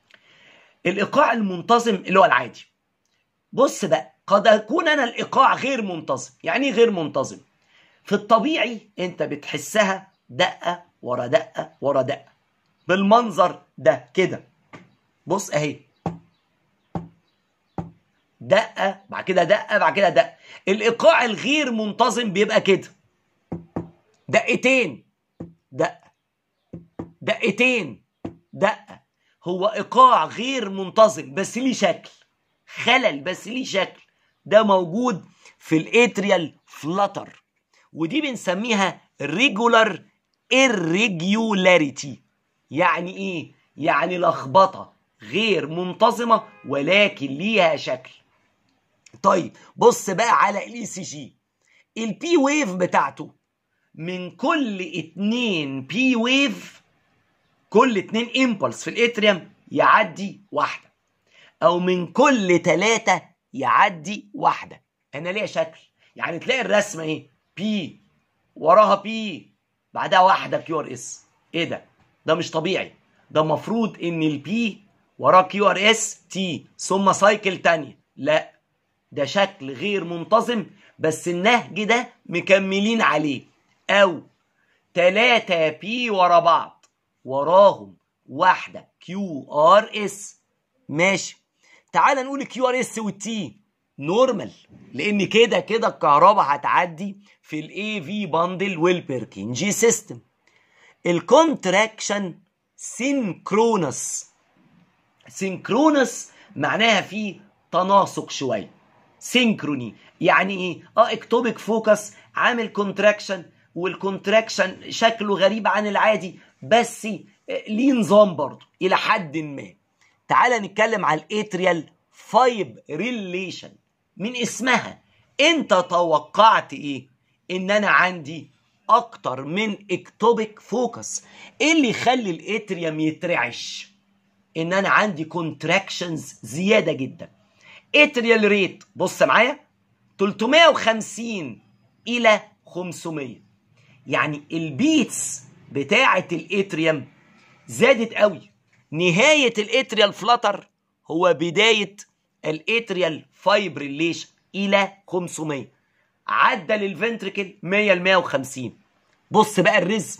الايقاع المنتظم اللي هو العادي. بص بقى، قد اكون انا الايقاع غير منتظم. يعني ايه غير منتظم؟ في الطبيعي انت بتحسها دقه ورا دقه ورا دقه بالمنظر ده كده. بص اهي، دقه بعد كده دقه بعد كده دقه. الايقاع الغير منتظم بيبقى كده، دقتين دقه دقتين دقه. هو ايقاع غير منتظم بس ليه شكل، خلل بس ليه شكل. ده موجود في الاتريال فلاتر، ودي بنسميها regular irregularity. يعني ايه؟ يعني لخبطه غير منتظمه ولكن ليها شكل. طيب بص بقى على الاي سي جي، البي ويف بتاعته من كل اتنين بي ويف، كل اتنين امبلس في الاتريوم يعدي واحده، او من كل تلاتة يعدي واحده. انا ليها شكل، يعني تلاقي الرسمه ايه، بي وراها بي بعدها واحده كيو ار اس. ايه ده؟ ده مش طبيعي. ده المفروض ان البي وراه كيو ار اس تي ثم سايكل تانية. لا، ده شكل غير منتظم، بس النهج ده مكملين عليه. او تلاتة بي ورا بعض وراهم واحده كيو ار اس. ماشي، تعال نقول الكيو ار اس والتي نورمال، لان كده كده الكهرباء هتعدي في الاي في باندل والبيركنجي سيستم. الكونتراكشن سينكرونس. سينكرونس معناها في تناسق شويه، سينكروني. يعني ايه؟ اه اكتوبيك فوكس عامل كونتراكشن، والكونتراكشن شكله غريب عن العادي بس ليه نظام برضه الى حد ما. تعال نتكلم على الاتريال فايب ريليشن. من اسمها انت توقعت ايه؟ ان انا عندي اكتر من اكتوبيك فوكس. ايه اللي يخلي الاتريوم يترعش؟ ان انا عندي كونتراكشنز زياده جدا. اتريال ريت بص معايا تلتمية وخمسين الى خمسمية، يعني البيتس بتاعه الاتريوم زادت قوي. نهايه الاتريال فلاتر هو بدايه الاتريال فايبريليشن الى خمسمية، عدى للفنتريكل مية ل مية وخمسين. بص بقى الريزم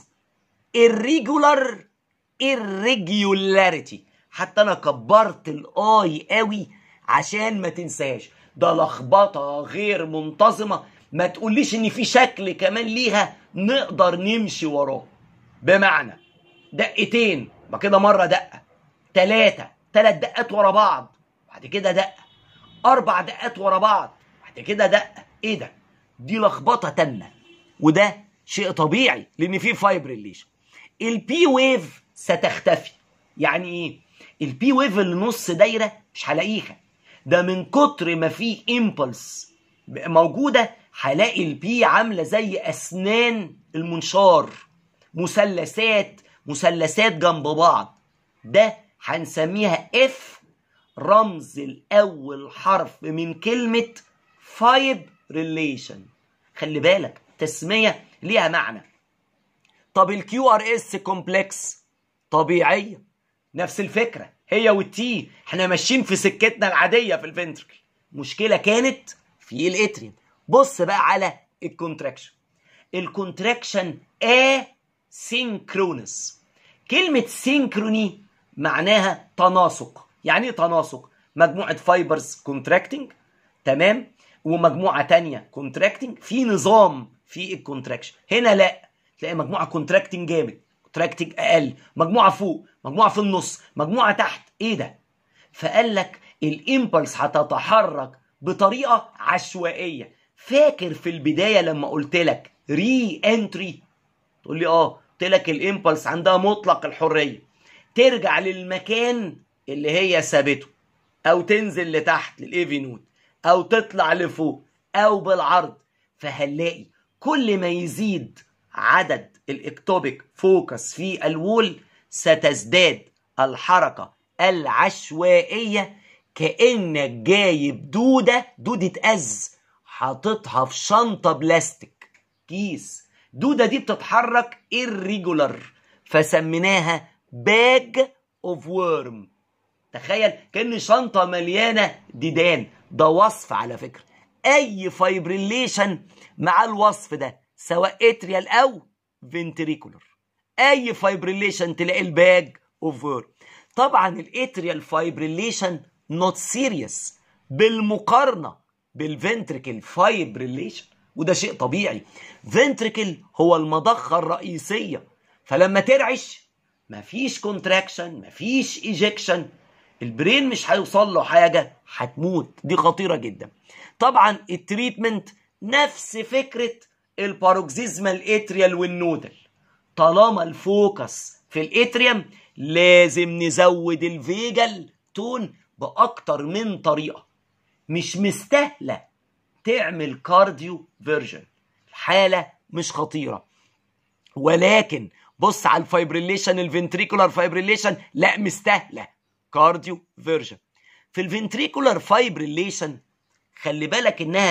irregular irregularity، حتى انا كبرت الاي قوي عشان ما تنساش. ده لخبطه غير منتظمه، ما تقوليش ان في شكل كمان ليها نقدر نمشي وراه. بمعنى دقتين بعد كده مره دقه، ثلاثه ثلاث دقات ورا بعض بعد كده دقه، اربع دقات ورا بعض بعد كده دقه. ايه ده؟ دي لخبطه تامه، وده شيء طبيعي لان في فايبريليشن. البي ويف ستختفي. يعني ايه؟ البي ويف اللي نص دايره مش هلاقيها، ده من كتر ما في امبلس موجوده هلاقي البي عامله زي اسنان المنشار، مثلثات مثلثات جنب بعض. ده هنسميها اف، رمز الاول حرف من كلمه فايب ريليشن. خلي بالك تسميه ليها معنى. طب الكيو ار اس كومبلكس طبيعيه، نفس الفكره هي والتي، احنا ماشيين في سكتنا العاديه في الفنتركل. مشكله كانت في الاتريوم. بص بقى على الكونتراكشن. الكونتراكشن اسينكرونس. كلمه سينكروني معناها تناسق. يعني ايه تناسق؟ مجموعه فايبرز كونتراكتنج، تمام، ومجموعه تانية كونتراكتنج، في نظام في الكونتراكشن. هنا لا، تلاقي مجموعه كونتراكتنج جامد، كونتراكتنج اقل، مجموعه فوق، مجموعه في النص، مجموعه تحت. ايه ده؟ فقال لك الامبلس هتتحرك بطريقه عشوائيه. فاكر في البدايه لما قلت لك ري انتري؟ تقول لي اه، قلت لك الامبلس عندها مطلق الحريه ترجع للمكان اللي هي سابته، او تنزل لتحت للايفي نود، او تطلع لفوق، او بالعرض. فهنلاقي كل ما يزيد عدد الاكتوبيك فوكس في الوول ستزداد الحركه العشوائيه، كانك جايب دوده دوده از حاططها في شنطه بلاستيك كيس. دوده دي بتتحرك irregular فسميناها باج اوف وورم. تخيل كأن شنطه مليانه ديدان. ده وصف على فكره، اي فايبريليشن مع الوصف ده سواء اتريال او فنتريكولر. اي فايبريليشن تلاقي الباج اوفر. طبعا الاتريال فايبريليشن نوت سيريس بالمقارنه بالفنتريكل فايبريليشن، وده شيء طبيعي. فنتريكل هو المضخه الرئيسيه، فلما ترعش مفيش كونتراكشن مفيش ايجكشن، البرين مش هيوصل له حاجه، هتموت. دي خطيره جدا. طبعا التريتمنت نفس فكره الباروكسيزمال اتريال والنودل. طالما الفوكس في الاتريوم لازم نزود الفيجال تون باكتر من طريقه. مش مستاهله تعمل كارديو فيرجن، الحاله مش خطيره. ولكن بص على الفايبريليشن الفنتريكولار فايبريليشن، لا مستاهله كارديو فيرجن. في الفنتريكولار فايبريليشن خلي بالك انها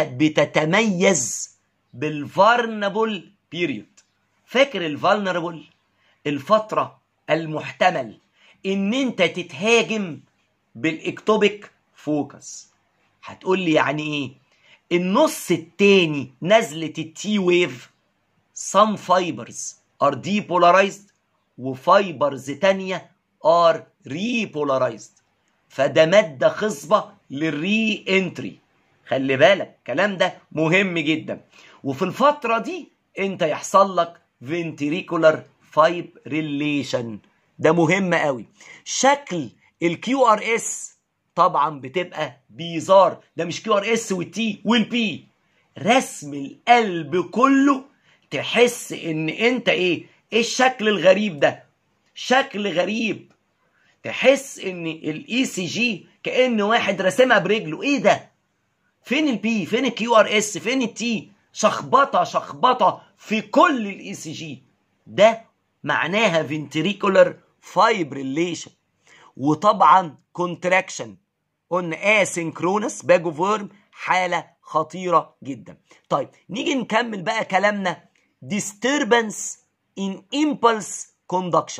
بتتميز بالفارنبل بيريود. فاكر الفالنربل؟ الفتره المحتمل ان انت تتهاجم بالاكتوبيك فوكس. هتقول لي يعني ايه؟ النص التاني نزله التي ويف some fibers are depolarized وفايبرز تانية are repolarized، فده مادة خصبة للري انتري. خلي بالك الكلام ده مهم جدا. وفي الفترة دي انت يحصل لك ventricular fibrillation، ده مهم قوي. شكل الكيو ار اس طبعا بتبقى بيزار، ده مش كيو ار اس والتي والبي، رسم القلب كله تحس ان انت ايه ايه الشكل الغريب ده، شكل غريب. تحس ان الاي سي جي كأن واحد رسمها برجله. ايه ده؟ فين البي؟ فين الكيو ار اس؟ فين التي؟ شخبطه شخبطه في كل الاي سي جي. ده معناها ventricular fibrillation. وطبعا كونتراكشن قلنا اسynchronous باج اوف ورم، حاله خطيره جدا. طيب نيجي نكمل بقى كلامنا. disturbance in impulse conduction،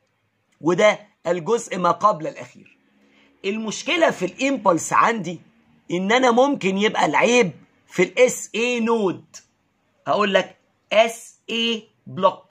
وده الجزء ما قبل الاخير. المشكله في الامبلس عندي ان انا ممكن يبقى العيب في الاس اي نود. هقول لك اس اي بلوك،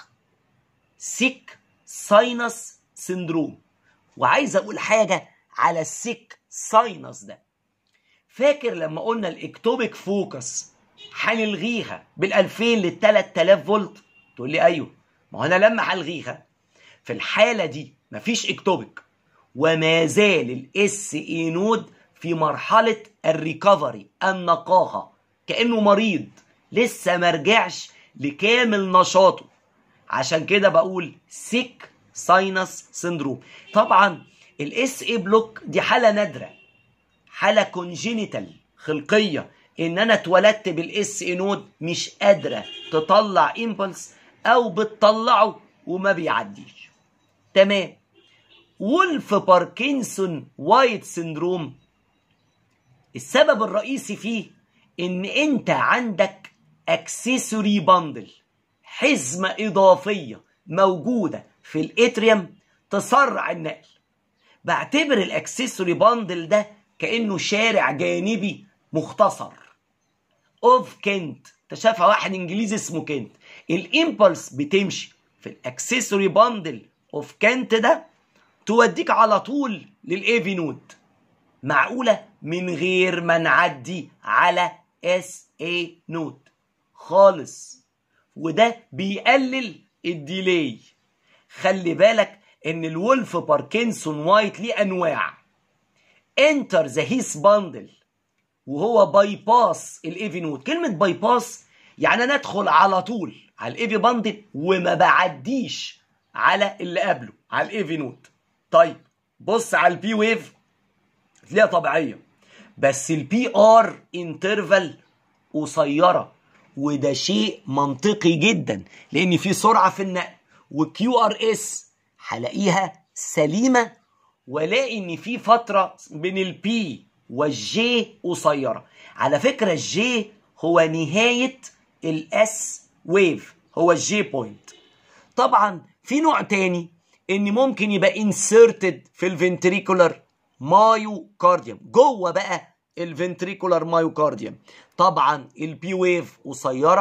سيك ساينس سندروم. وعايز اقول حاجه على السيك ساينس ده. فاكر لما قلنا الاكتوبيك فوكس هنلغيها بالألفين للتلات آلاف فولت؟ تقول لي ايوه. ما هو انا لما هلغيها في الحاله دي مفيش اكتوبيك، وما زال الاس اي نود في مرحله الريكفري، النقاهه، كانه مريض لسه مرجعش لكامل نشاطه. عشان كده بقول سيك ساينس سندروم. طبعا الاس اي بلوك دي حاله نادره، حاله كونجينيتال خلقيه، ان انا اتولدت بالاس اي نود مش قادره تطلع امبلس او بتطلعه وما بيعديش. تمام. وولف باركنسون وايت سندروم السبب الرئيسي فيه ان انت عندك اكسسوري باندل، حزمه اضافيه موجوده في الاتريوم تسرع النقل. بعتبر الاكسسوري باندل ده كانه شارع جانبي مختصر اوف كنت. تشافها واحد انجليزي اسمه كنت. الامبلس بتمشي في الاكسسوري باندل اوف كنت ده توديك على طول للايفي نود. معقوله؟ من غير ما نعدي على اس اي نود خالص. وده بيقلل الديلي. خلي بالك ان الولف باركنسون وايت ليه انواع. انتر ذا هيس باندل وهو باي باس الايفي نود. كلمه باي باس يعني انا ادخل على طول على الايفي باندل وما بعديش على اللي قبله على الايفي نود. طيب بص على البي ويف تلاقيها طبيعيه، بس البي ار انترفال قصيره، وده شيء منطقي جدا لان في سرعه في النقل. والكيو ار اس هلاقيها سليمه، والاقي ان في فتره بين البي والجي قصيره. على فكره الجي هو نهايه الاس ويف، هو الجي بوينت. طبعا في نوع تاني ان ممكن يبقى انسيرتد في الفنتريكولار مايوكارديوم، جوه بقى الفنتريكولار مايوكارديوم. طبعا البي ويف قصيره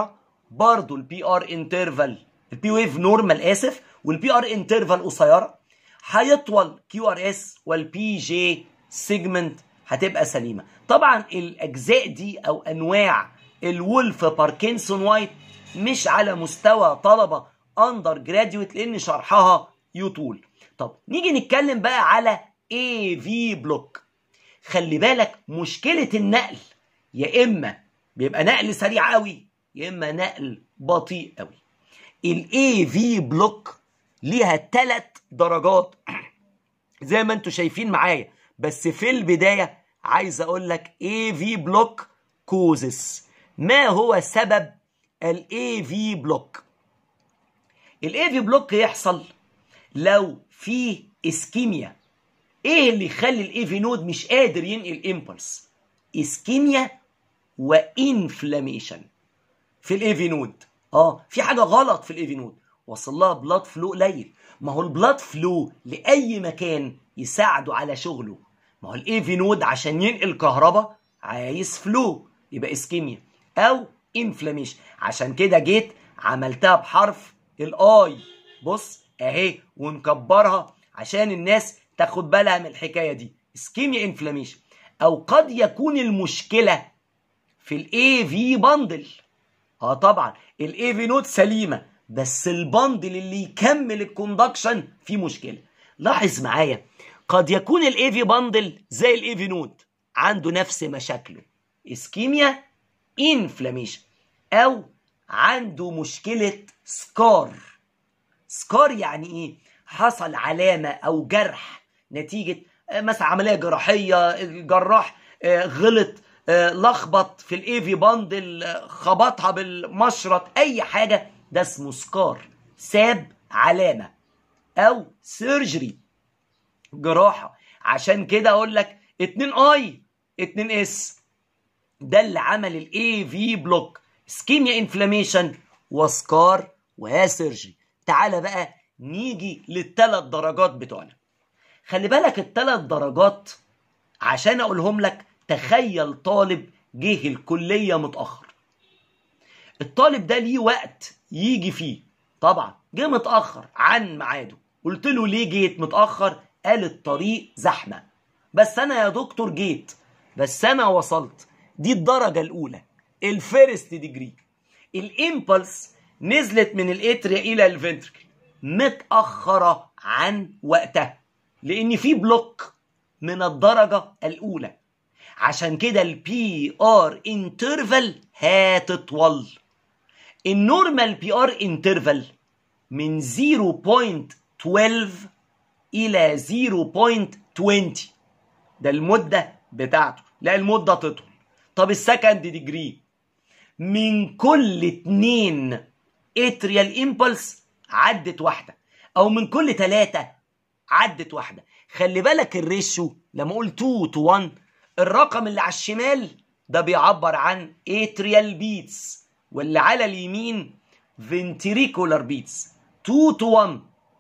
برضو البي ار انترفال البي ويف نورمال اسف والبي ار انترفال قصيره، هيطول كيو ار اس والبي جي سيجمنت هتبقى سليمه. طبعا الاجزاء دي او انواع الولف باركنسون وايت مش على مستوى طلبه اندر جراديويت لان شرحها يطول. طب نيجي نتكلم بقى على اي في بلوك. خلي بالك مشكله النقل يا اما بيبقى نقل سريع قوي يا اما نقل بطيء قوي. الاي في بلوك ليها ثلاث درجات زي ما انتم شايفين معايا، بس في البدايه عايز اقول لك اي في بلوك كوزس. ما هو سبب الاي في بلوك؟ الاي في بلوك يحصل لو في اسكيميا. ايه اللي يخلي الاي في نود مش قادر ينقل امبلس؟ اسكيميا وانفلاميشن في الاي في نود. اه في حاجه غلط في الاي في نود، وصل لها بلاد فلو قليل. ما هو البلاد فلو لاي مكان يساعده على شغله. ما هو الاي في نود عشان ينقل كهرباء عايز فلو، يبقى اسكيميا او انفلاميشن. عشان كده جيت عملتها بحرف الاي، بص اهي ونكبرها عشان الناس تاخد بالها من الحكايه دي. اسكيميا انفلاميشن. او قد يكون المشكله في الاي في باندل. اه طبعا الاي في نود سليمه بس الباندل اللي يكمل الكوندكشن فيه مشكله. لاحظ معايا قد يكون الاي في باندل زي الاي في نود عنده نفس مشاكله، اسكيميا انفلاميشن، او عنده مشكله سكار. سكار يعني ايه؟ حصل علامه او جرح نتيجه مثلا عمليه جراحيه، الجراح غلط لخبط في الاي في باندل، خبطها بالمشرط، اي حاجه، ده اسمه سكار، ساب علامه. او سيرجري، جراحه. عشان كده اقول لك اتنين اي اتنين اس، ده اللي عمل الاي في بلوك، اسكيميا انفلاميشن وسكار وسيرجري. تعالى بقى نيجي للثلاث درجات بتوعنا. خلي بالك الثلاث درجات عشان اقولهم لك، تخيل طالب جه الكليه متاخر. الطالب ده ليه وقت يجي فيه، طبعا جه متاخر عن ميعاده. قلت له ليه جيت متاخر؟ قال الطريق زحمه. بس انا يا دكتور جيت، بس انا وصلت. دي الدرجه الاولى، الفيرست ديجري. الامبلس نزلت من الاتريا الى الفنتركل متاخره عن وقتها لان في بلوك من الدرجه الاولى. عشان كده البي ار انترفال هتطول. النورمال بي ار انترفال من صفر فاصلة اثناشر الى صفر فاصلة عشرين، ده المده بتاعته. لا المده تطول. طب السكند ديجري من كل اتنين اتريال امبلس عدت واحده، او من كل ثلاثه عدت واحده. خلي بالك الريشيو لما اقول اتنين تو واحد، الرقم اللي على الشمال ده بيعبر عن اتريال بيتس، واللي على اليمين فنتريكولار بيتس. اتنين تو واحد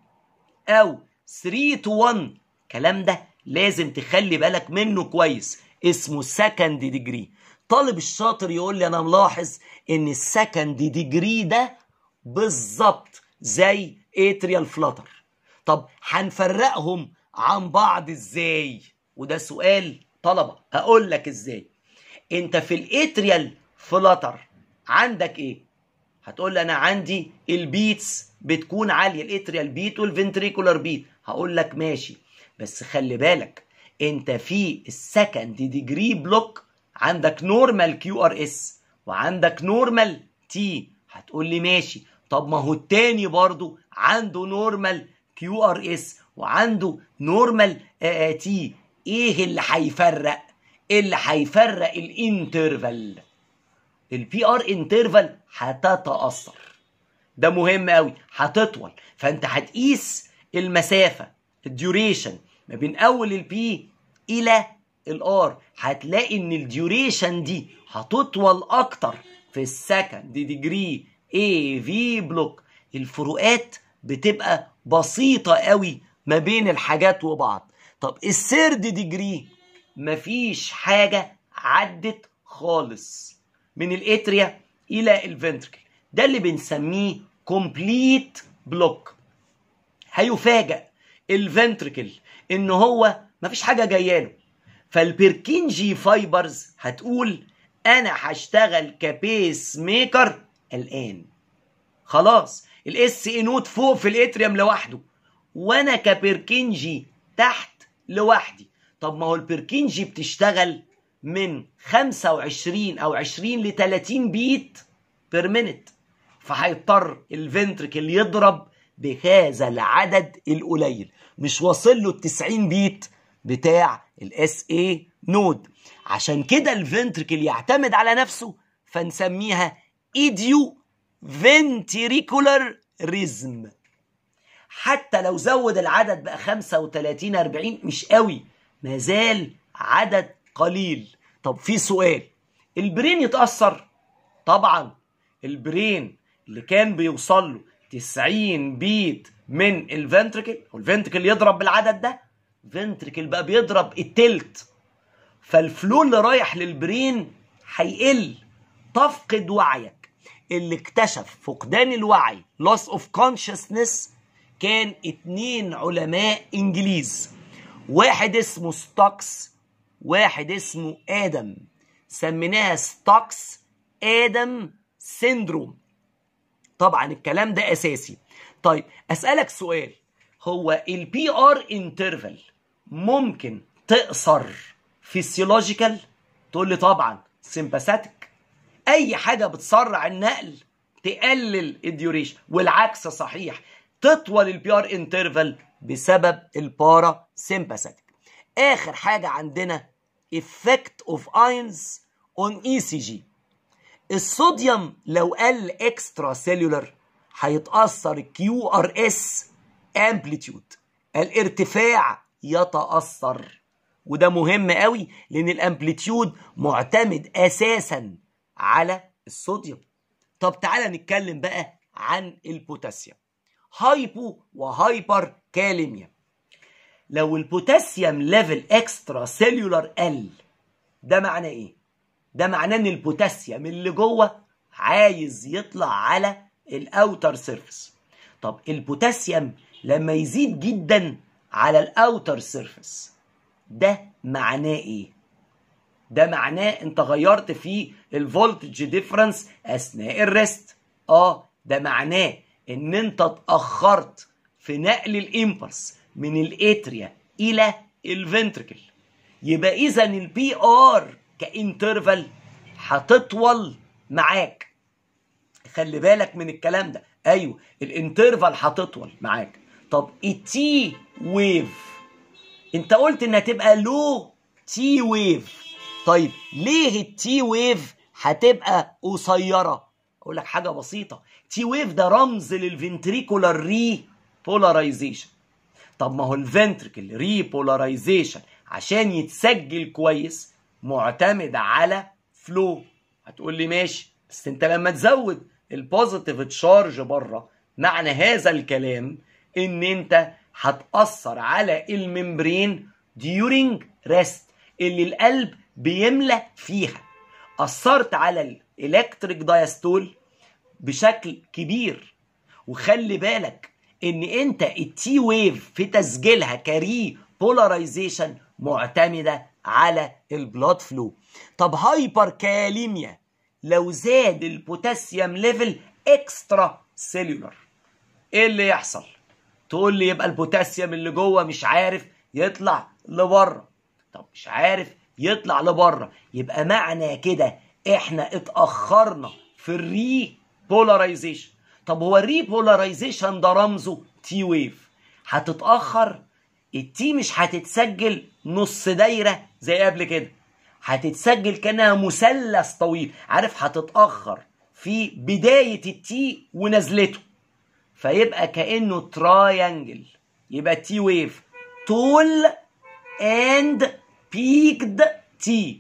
او تلاتة تو واحد، الكلام ده لازم تخلي بالك منه كويس، اسمه سكند ديجري. طالب الشاطر يقول لي انا ملاحظ ان السكند ديجري ده بالظبط زي اتريال فلاتر. طب هنفرقهم عن بعض ازاي؟ وده سؤال طلبه. اقول لك ازاي. انت في الاتريال فلاتر عندك ايه؟ هتقول لي انا عندي البيتس بتكون عاليه، الاتريال بيت والفنتريكولار بيت. هقول لك ماشي، بس خلي بالك انت في السكند ديجري بلوك عندك نورمال كيو ار اس وعندك نورمال تي. هتقول لي ماشي، طب ما هو التاني برضو عنده نورمال كيو ار اس وعنده نورمال تي. ايه اللي هيفرق؟ اللي هيفرق الانترفال. البي ار انترفال هتتاثر، ده مهم قوي، هتطول. فانت هتقيس المسافه، الديوريشن ما بين اول البي الى الار، هتلاقي ان الديوريشن دي هتطول اكتر في السكند ديجري اي في بلوك. الفروقات بتبقى بسيطه قوي ما بين الحاجات وبعض. طب الثيرد ديجري مفيش حاجه عدت خالص من الاتريا الى الفنتركل، ده اللي بنسميه كومبليت بلوك. هيفاجئ الفنتركل ان هو مفيش حاجه جايه له، فالبيركينجي فايبرز هتقول انا هشتغل كبيس ميكر الان. خلاص الاس اي نوت فوق في الاتريوم لوحده وانا كبيركينجي تحت لوحدي. طب ما هو البيركينجي بتشتغل من خمسة وعشرين او عشرين ل تلاتين بيت بير مينت، فهيضطر الفنتركل يضرب بهذا العدد القليل، مش واصل له ال تسعين بيت بتاع الاس اي نود. عشان كده الفنتركل يعتمد على نفسه، فنسميها ايديو فنتريكولار ريزم. حتى لو زود العدد بقى خمسة وتلاتين أربعين مش قوي، مازال عدد قليل. طب في سؤال، البرين يتأثر؟ طبعا البرين اللي كان بيوصل له تسعين بيت من الفنتركل والفنتركل يضرب بالعدد ده، الفنتركل بقى بيضرب التلت، فالفلو اللي رايح للبرين هيقل. تفقد وعيك. اللي اكتشف فقدان الوعي loss of consciousness كان اتنين علماء انجليز، واحد اسمه ستوكس واحد اسمه ادم، سميناها ستوكس ادم سيندروم. طبعا الكلام ده اساسي. طيب اسالك سؤال، هو البي ار انترفال ممكن تقصر فيسيولوجيكال؟ تقول لي طبعا سيمباثيك. اي حاجه بتسرع النقل تقلل الديوريشن، والعكس صحيح، تطول البي ار انترفال بسبب البارا سيمباثيك. اخر حاجه عندنا effect of ions on اي سي جي. الصوديوم لو قل اكسترا سيلولر هيتاثر الكيو ار اس امبليتيود، الارتفاع يتاثر، وده مهم قوي لان الامبليتيود معتمد اساسا على الصوديوم. طب تعالى نتكلم بقى عن البوتاسيوم. هايبو وهايبر كاليميا. لو البوتاسيوم ليفل اكسترا سيلولر قل، ده معناه ايه؟ ده معناه ان البوتاسيوم اللي جوه عايز يطلع على الاوتر سيرفيس. طب البوتاسيوم لما يزيد جدا على الاوتر سيرفيس ده معناه ايه؟ ده معناه انت غيرت في الفولتج ديفرنس اثناء الريست. اه ده معناه ان انت اتاخرت في نقل الامبلس من الاتريا الى الفنتركل. يبقى اذا البي ار كانترفال هتطول معاك. خلي بالك من الكلام ده. ايوه الانترفال هتطول معاك. طب التي ويف انت قلت انها تبقى لو تي ويف. طيب ليه التي ويف هتبقى قصيره؟ اقول لك حاجه بسيطه، تي ويف ده رمز للفنتريكولار ري بولاريزيشن. طب ما هو الفنتريكل ري بولاريزيشن عشان يتسجل كويس معتمد على فلو. هتقول لي ماشي، بس انت لما تزود البوزيتيف تشارج بره، معنى هذا الكلام ان انت هتأثر على الممبرين during rest اللي القلب بيملى فيها. أثرت على الالكتريك دايستول بشكل كبير. وخلي بالك ان انت التي ويف في تسجيلها كري بولاريزيشن معتمدة على البلاد فلو. طب هايبر كاليميا لو زاد البوتاسيوم ليفل اكسترا سيلولر، ايه اللي يحصل؟ تقول لي يبقى البوتاسيوم اللي جوه مش عارف يطلع لبره. طب مش عارف يطلع لبره، يبقى معنى كده احنا اتاخرنا في الري بولاريزيشن. طب هو الري بولاريزيشن ده رمزه تي ويف. هتتاخر، التي مش هتتسجل نص دايره زي قبل كده، هتتسجل كانها مثلث طويل. عارف هتتاخر في بدايه التي ونزلته، فيبقى كانه تراينجل. يبقى تي ويف طول اند بيكد تي،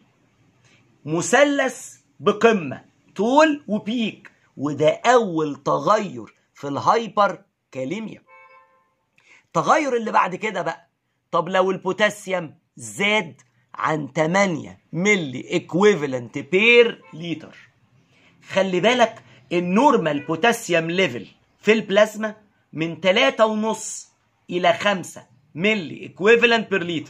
مثلث بقمه طول وبيك. وده اول تغير في الهايبر كاليميا. التغير اللي بعد كده بقى، طب لو البوتاسيوم زاد عن تمانية ملي اكويفالنت بير لتر، خلي بالك النورمال بوتاسيوم ليفل في البلازما من ثلاثة ونص الى خمسة ملي ايكويفالنت بير لتر.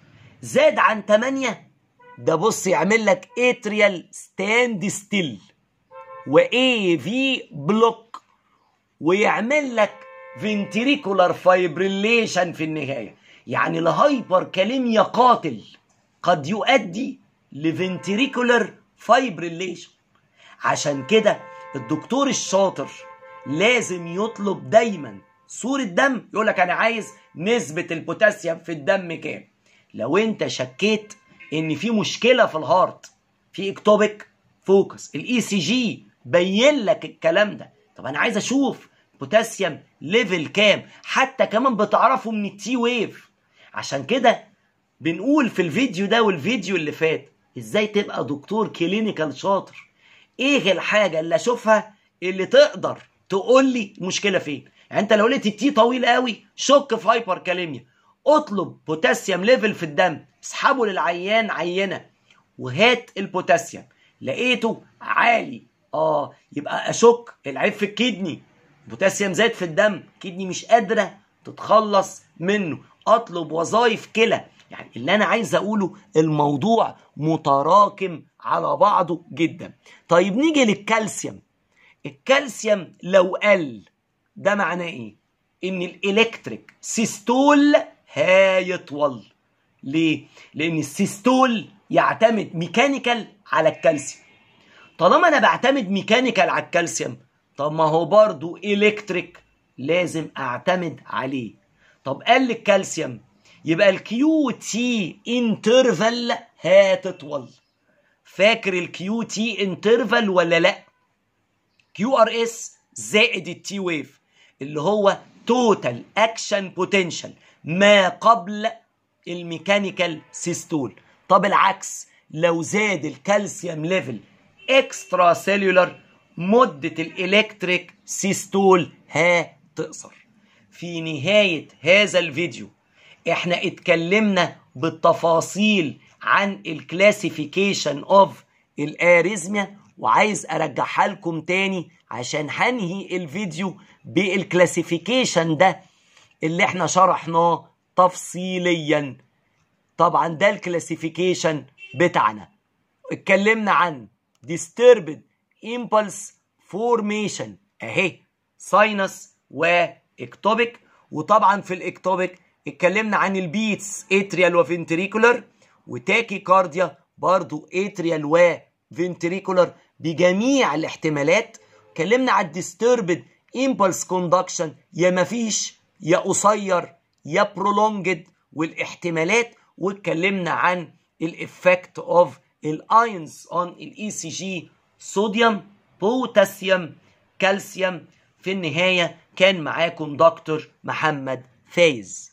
زاد عن ثمانية ده بص يعمل لك اتريال ستاند ستيل واي في بلوك، ويعمل لك فنتريكولار فايبريليشن في النهايه. يعني الهايبر كاليميا قاتل قد يؤدي لفنتريكولار فايبريليشن. عشان كده الدكتور الشاطر لازم يطلب دايما صورة دم، يقول لك انا عايز نسبة البوتاسيوم في الدم كام. لو انت شكيت ان في مشكلة في الهارت، في اكتوبيك فوكس، الاي سي جي بين لك الكلام ده. طب انا عايز اشوف بوتاسيوم ليفل كام، حتى كمان بتعرفه من التي ويف. عشان كده بنقول في الفيديو ده والفيديو اللي فات ازاي تبقى دكتور كلينيكال شاطر. ايه الحاجة اللي اشوفها اللي تقدر تقول لي مشكلة فين؟ يعني انت لو لقيت التي طويل قوي شك في هايبر كاليميا، اطلب بوتاسيوم ليفل في الدم، اسحبه للعيان عينة وهات البوتاسيوم. لقيته عالي اه يبقى اشك العيب في الكدني، بوتاسيوم زاد في الدم، كدني مش قادرة تتخلص منه، اطلب وظائف كلى. يعني اللي انا عايز اقوله الموضوع متراكم على بعضه جدا. طيب نيجي للكالسيوم. الكالسيوم لو قل ده معناه ايه؟ ان الالكتريك سيستول هيطول. ليه؟ لان السيستول يعتمد ميكانيكال على الكالسيوم. طالما انا بعتمد ميكانيكال على الكالسيوم، طب ما هو برضو الكتريك لازم اعتمد عليه. طب قل الكالسيوم يبقى الكيو تي انترفال هتطول. فاكر الكيو تي انترفال ولا لا؟ كيو ار اس زائد التي ويف اللي هو توتال اكشن بوتنشال ما قبل الميكانيكال سيستول. طب العكس، لو زاد الكالسيوم ليفل اكسترا سيلولار مدة الالكتريك سيستول هتقصر. في نهاية هذا الفيديو احنا اتكلمنا بالتفاصيل عن الكلاسيفيكيشن اوف الاريزميا، وعايز ارجعها لكم تاني عشان هنهي الفيديو بالكلاسيفيكيشن ده اللي احنا شرحناه تفصيليا. طبعا ده الكلاسيفيكيشن بتاعنا. اتكلمنا عن disturbed impulse formation اهي ساينس واكتوبيك، وطبعا في الاكتوبيك اتكلمنا عن البيتس اتريال وفنتريكولر، وتاكي كارديا برضو اتريال وفنتريكولر بجميع الاحتمالات. اتكلمنا عن disturbed impulse conduction يا مفيش يا قصير يا prolonged والاحتمالات، واتكلمنا عن الافكت اوف الايونز اون الاي سي جي، صوديوم بوتاسيوم كالسيوم. في النهايه كان معاكم دكتور محمد فايز.